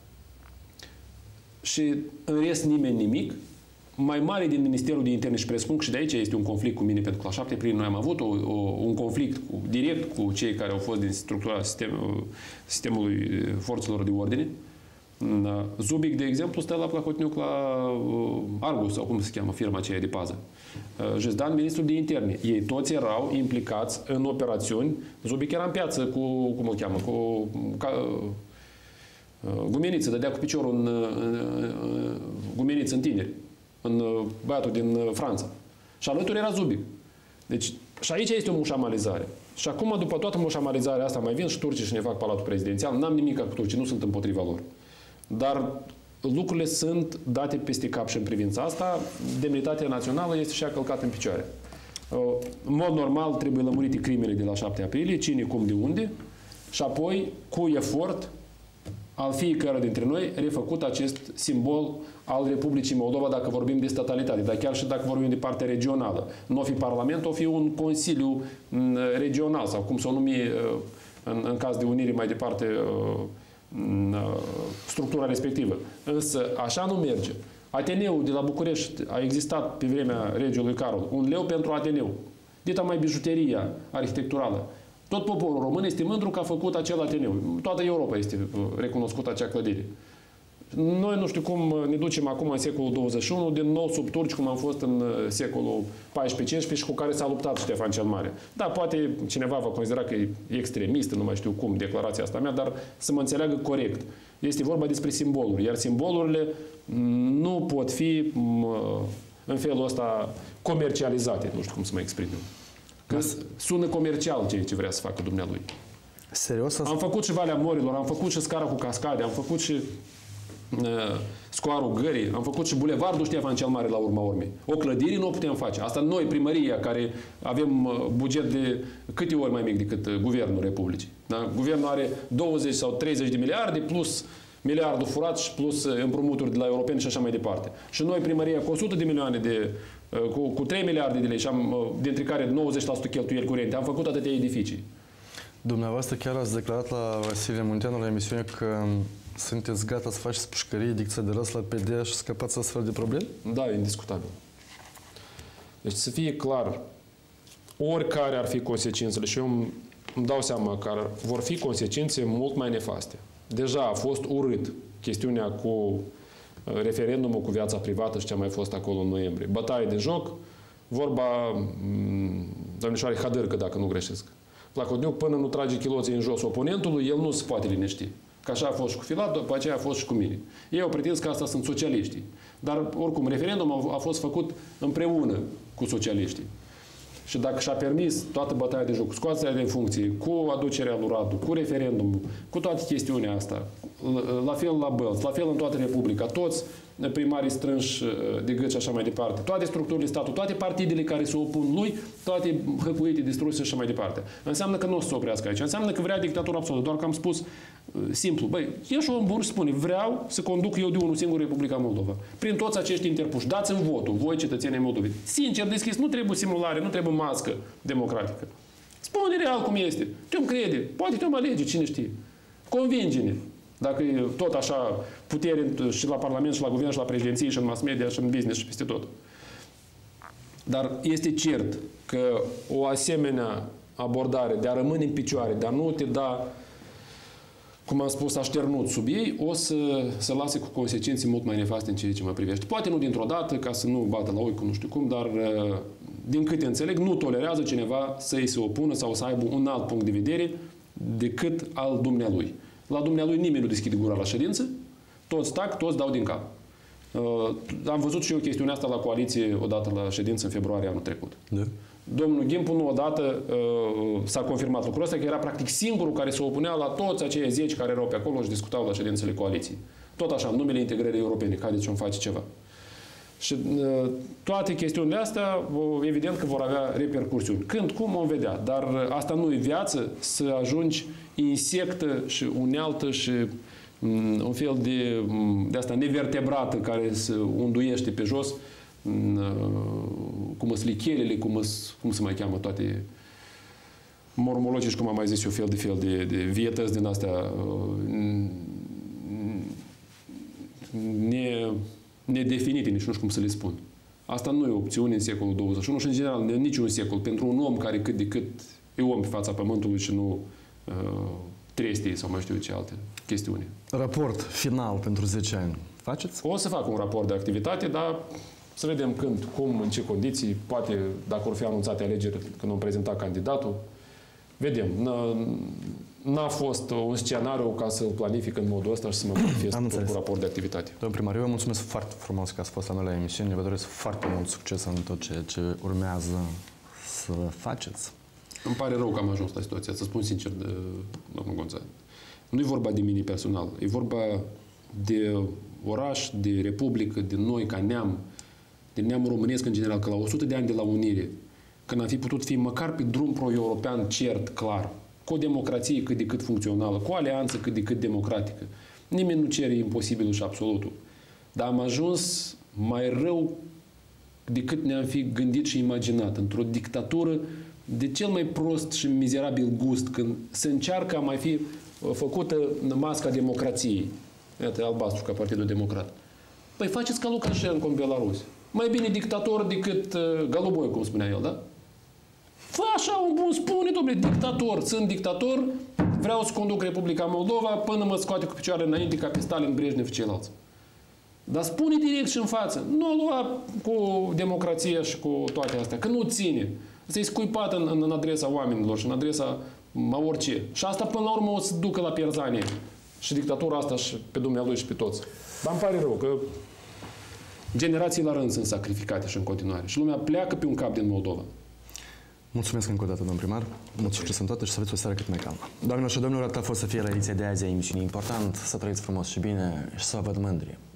și în rest nimeni nimic, mai mare din Ministerul de Interne și presupun că și de aici este un conflict cu mine, pentru că la 7 aprilie noi am avut un conflict direct cu cei care au fost din structura sistemului forțelor de ordine. Zubic, de exemplu, stă la Plahotniuc la Argus, sau cum se cheamă firma aceea de pază. Jezdan, ministrul de Interne. Ei toți erau implicați în operațiuni. Zubic era în piață cu, cum îl cheamă, cu gumeniță, dădea cu piciorul în gumeniță în tineri. În băiatul din Franța. Și alături era Zubic. Deci, și aici este o mușamalizare. Și acum, după toată mușamalizarea asta, mai vin și turcii și ne fac Palatul Prezidențial. N-am nimic cu turcii, nu sunt împotriva lor. Dar lucrurile sunt date peste cap și în privința asta. Demnitatea națională este și călcată în picioare. În mod normal, trebuie lămurite crimele de la 7 aprilie, cine, cum, de unde, și apoi, cu efort al fiecare dintre noi, refăcut acest simbol al Republicii Moldova, dacă vorbim de statalitate, dar chiar și dacă vorbim de partea regională. Nu o fi Parlament, o fi un Consiliu regional, sau cum să o numi în caz de unire mai departe structura respectivă. Însă așa nu merge. Ateneul de la București a existat pe vremea regelui Carol. 1 leu pentru Ateneu. Dita mai bijuteria arhitecturală. Tot poporul român este mândru că a făcut acel Ateneu. Toată Europa este recunoscută acea clădire. Noi nu știu cum ne ducem acum în secolul 21, din nou sub turci, cum am fost în secolul 14-15 și cu care s-a luptat Ștefan cel Mare. Da, poate cineva va considera că e extremist, nu mai știu cum, declarația asta mea, dar să mă înțeleagă corect. Este vorba despre simboluri, iar simbolurile nu pot fi în felul ăsta comercializate, nu știu cum să mă exprim eu. Că sună comercial ce vrea să facă dumnealui. Serios? Am făcut și Valea Morilor, am făcut și scara cu cascade, am făcut și scoarul Gării, am făcut și bulevardul Ștefan cel Mare la urma urmei. O clădire nu o putem face. Asta noi, primăria, care avem buget de câte ori mai mic decât Guvernul Republicii. Da? Guvernul are 20 sau 30 de miliarde plus Miliardul furat și plus împrumuturi de la europeni și așa mai departe. Și noi, primăria, cu 100 de milioane cu 3 miliarde de lei, dintre care 90% cheltuieli curente, am făcut atâtea edificii. Dumneavoastră chiar ați declarat la Vasile Munteanu la emisiune că sunteți gata să faceți pușcărie, dicție de răs la PD și scăpați astfel de probleme? Da, e indiscutabil. Deci să fie clar, oricare ar fi consecințele, și eu îmi dau seama că vor fi consecințe mult mai nefaste. Deja a fost urât chestiunea cu referendumul cu viața privată și ce a mai fost acolo în noiembrie. Bătaie de joc, vorba domnișoare Hadârcă, dacă nu greșesc. Plahotniuc, până nu trage chiloții în jos oponentului, el nu se poate liniști. Că așa a fost și cu Filat, după aceea a fost și cu mine. Ei au pretins că asta sunt socialiștii. Dar, oricum, referendumul a fost făcut împreună cu socialiștii. Și dacă și-a permis toată bătaia de joc, scoaterea de funcție, cu aducerea lui Radu, cu referendumul, cu toate chestiunea asta, la fel la Bălți, la fel în toată Republica, toți primarii strânși de gât și așa mai departe, toate structurile statului, toate partidele care se opun lui, toate hăcuite, distruse și așa mai departe. Înseamnă că nu o să se oprească aici. Înseamnă că vrea dictatură absolută. Doar că am spus simplu. Băi, e și om bun și spune, vreau să conduc eu de unul singur Republica Moldova. Prin toți acești interpuși. Dați-mi votul, voi cetățenii Moldovei. Sincer, deschis, nu trebuie simulare, nu trebuie mască democratică. Spune real cum este. Te-om crede. Poate te-om alege, cine știe. Convinge-ne. Dacă e tot așa putere și la Parlament, și la Guvern, și la președinție, și în mass media, și în business, și peste tot. Dar este cert că o asemenea abordare de a rămâne în picioare, de a nu te da, cum am spus, așternut sub ei, o să lase cu consecințe mult mai nefaste în ceea ce mă privește. Poate nu dintr-o dată, ca să nu bată la ochi cu nu știu cum, dar din câte înțeleg, nu tolerează cineva să îi se opună sau să aibă un alt punct de vedere decât al dumnealui. La dumnealui nimeni nu deschide gura la ședință, toți tac, toți dau din cap. Am văzut și eu chestiunea asta la coaliție odată la ședință în februarie anul trecut. Da. Domnul Ghimpu nu odată s-a confirmat lucrul ăsta, că era practic singurul care se opunea la toți acei 10 care erau pe acolo și discutau la ședințele coaliției. Tot așa, în numele integrării europene, haideți să-mi face ceva. Și toate chestiunile astea, evident că vor avea repercursiuni. Când, cum, vom vedea. Dar asta nu e viață, să ajungi insectă și unealtă și un fel de asta nevertebrată care se unduiește pe jos, cum sunt lichelele, cum se mai cheamă toate mormologici, cum am mai zis eu, fel de vietăți din astea nedefinite, nici nu știu cum să le spun. Asta nu e opțiune în secolul 21 și în general în niciun secol pentru un om care cât de cât e om pe fața pământului și nu trestie sau mai știu ce alte chestiuni. Raport final pentru 10 ani faceți? O să fac un raport de activitate, dar să vedem când, cum, în ce condiții, poate dacă vor fi anunțate alegeri când vom prezenta candidatul. Vedem. N-a fost un scenariu ca să-l planific în modul ăsta și să mă manifest cu raport de activitate. Domnul primar, eu vă mulțumesc foarte frumos că ați fost la noi la emisiune. Vă doresc foarte mult succes în tot ceea ce urmează să faceți. Îmi pare rău că am ajuns la situația, să spun sincer, domnul Gonțaru. Nu e vorba de mine personal, e vorba de oraș, de republică, de noi ca neam, de neamul românesc în general, că la 100 de ani de la unire, când am fi putut fi măcar pe drum pro-european cert, clar, cu o democrație cât de cât funcțională, cu o alianță cât de cât democratică. Nimeni nu cere imposibilul și absolutul. Dar am ajuns mai rău decât ne-am fi gândit și imaginat, într-o dictatură de cel mai prost și mizerabil gust, când se încearcă a mai fi făcută masca democrației. Iată, albastru ca Partidul Democrat. Păi faceți ca Lukashenko în Belarus. Mai bine dictator decât Goluboi, cum spunea el, da? Fă așa un bun, spune, domnule, dictator. Sunt dictator, vreau să conduc Republica Moldova până mă scoate cu picioarele înainte ca pe Stalin, Brejnev și ceilalți. Dar spune direct și în față. Nu lua cu democrația și cu toate astea, că nu ține. Să-i scuipat în adresa oamenilor și în adresa a orice. Și asta până la urmă o să ducă la pierzanie. Și dictatura asta și pe dumnealui și pe toți. Dar îmi pare rău că generații la rând sunt sacrificate și în continuare. Și lumea pleacă pe un cap din Moldova. Mulțumesc încă o dată, domn primar. Mult succes în toate și să aveți o seară cât mai calmă. Doamnelor și domnilor, atât a fost să fie la ediția de azi a emisiunii. Important să trăiți frumos și bine și să vă văd mândri.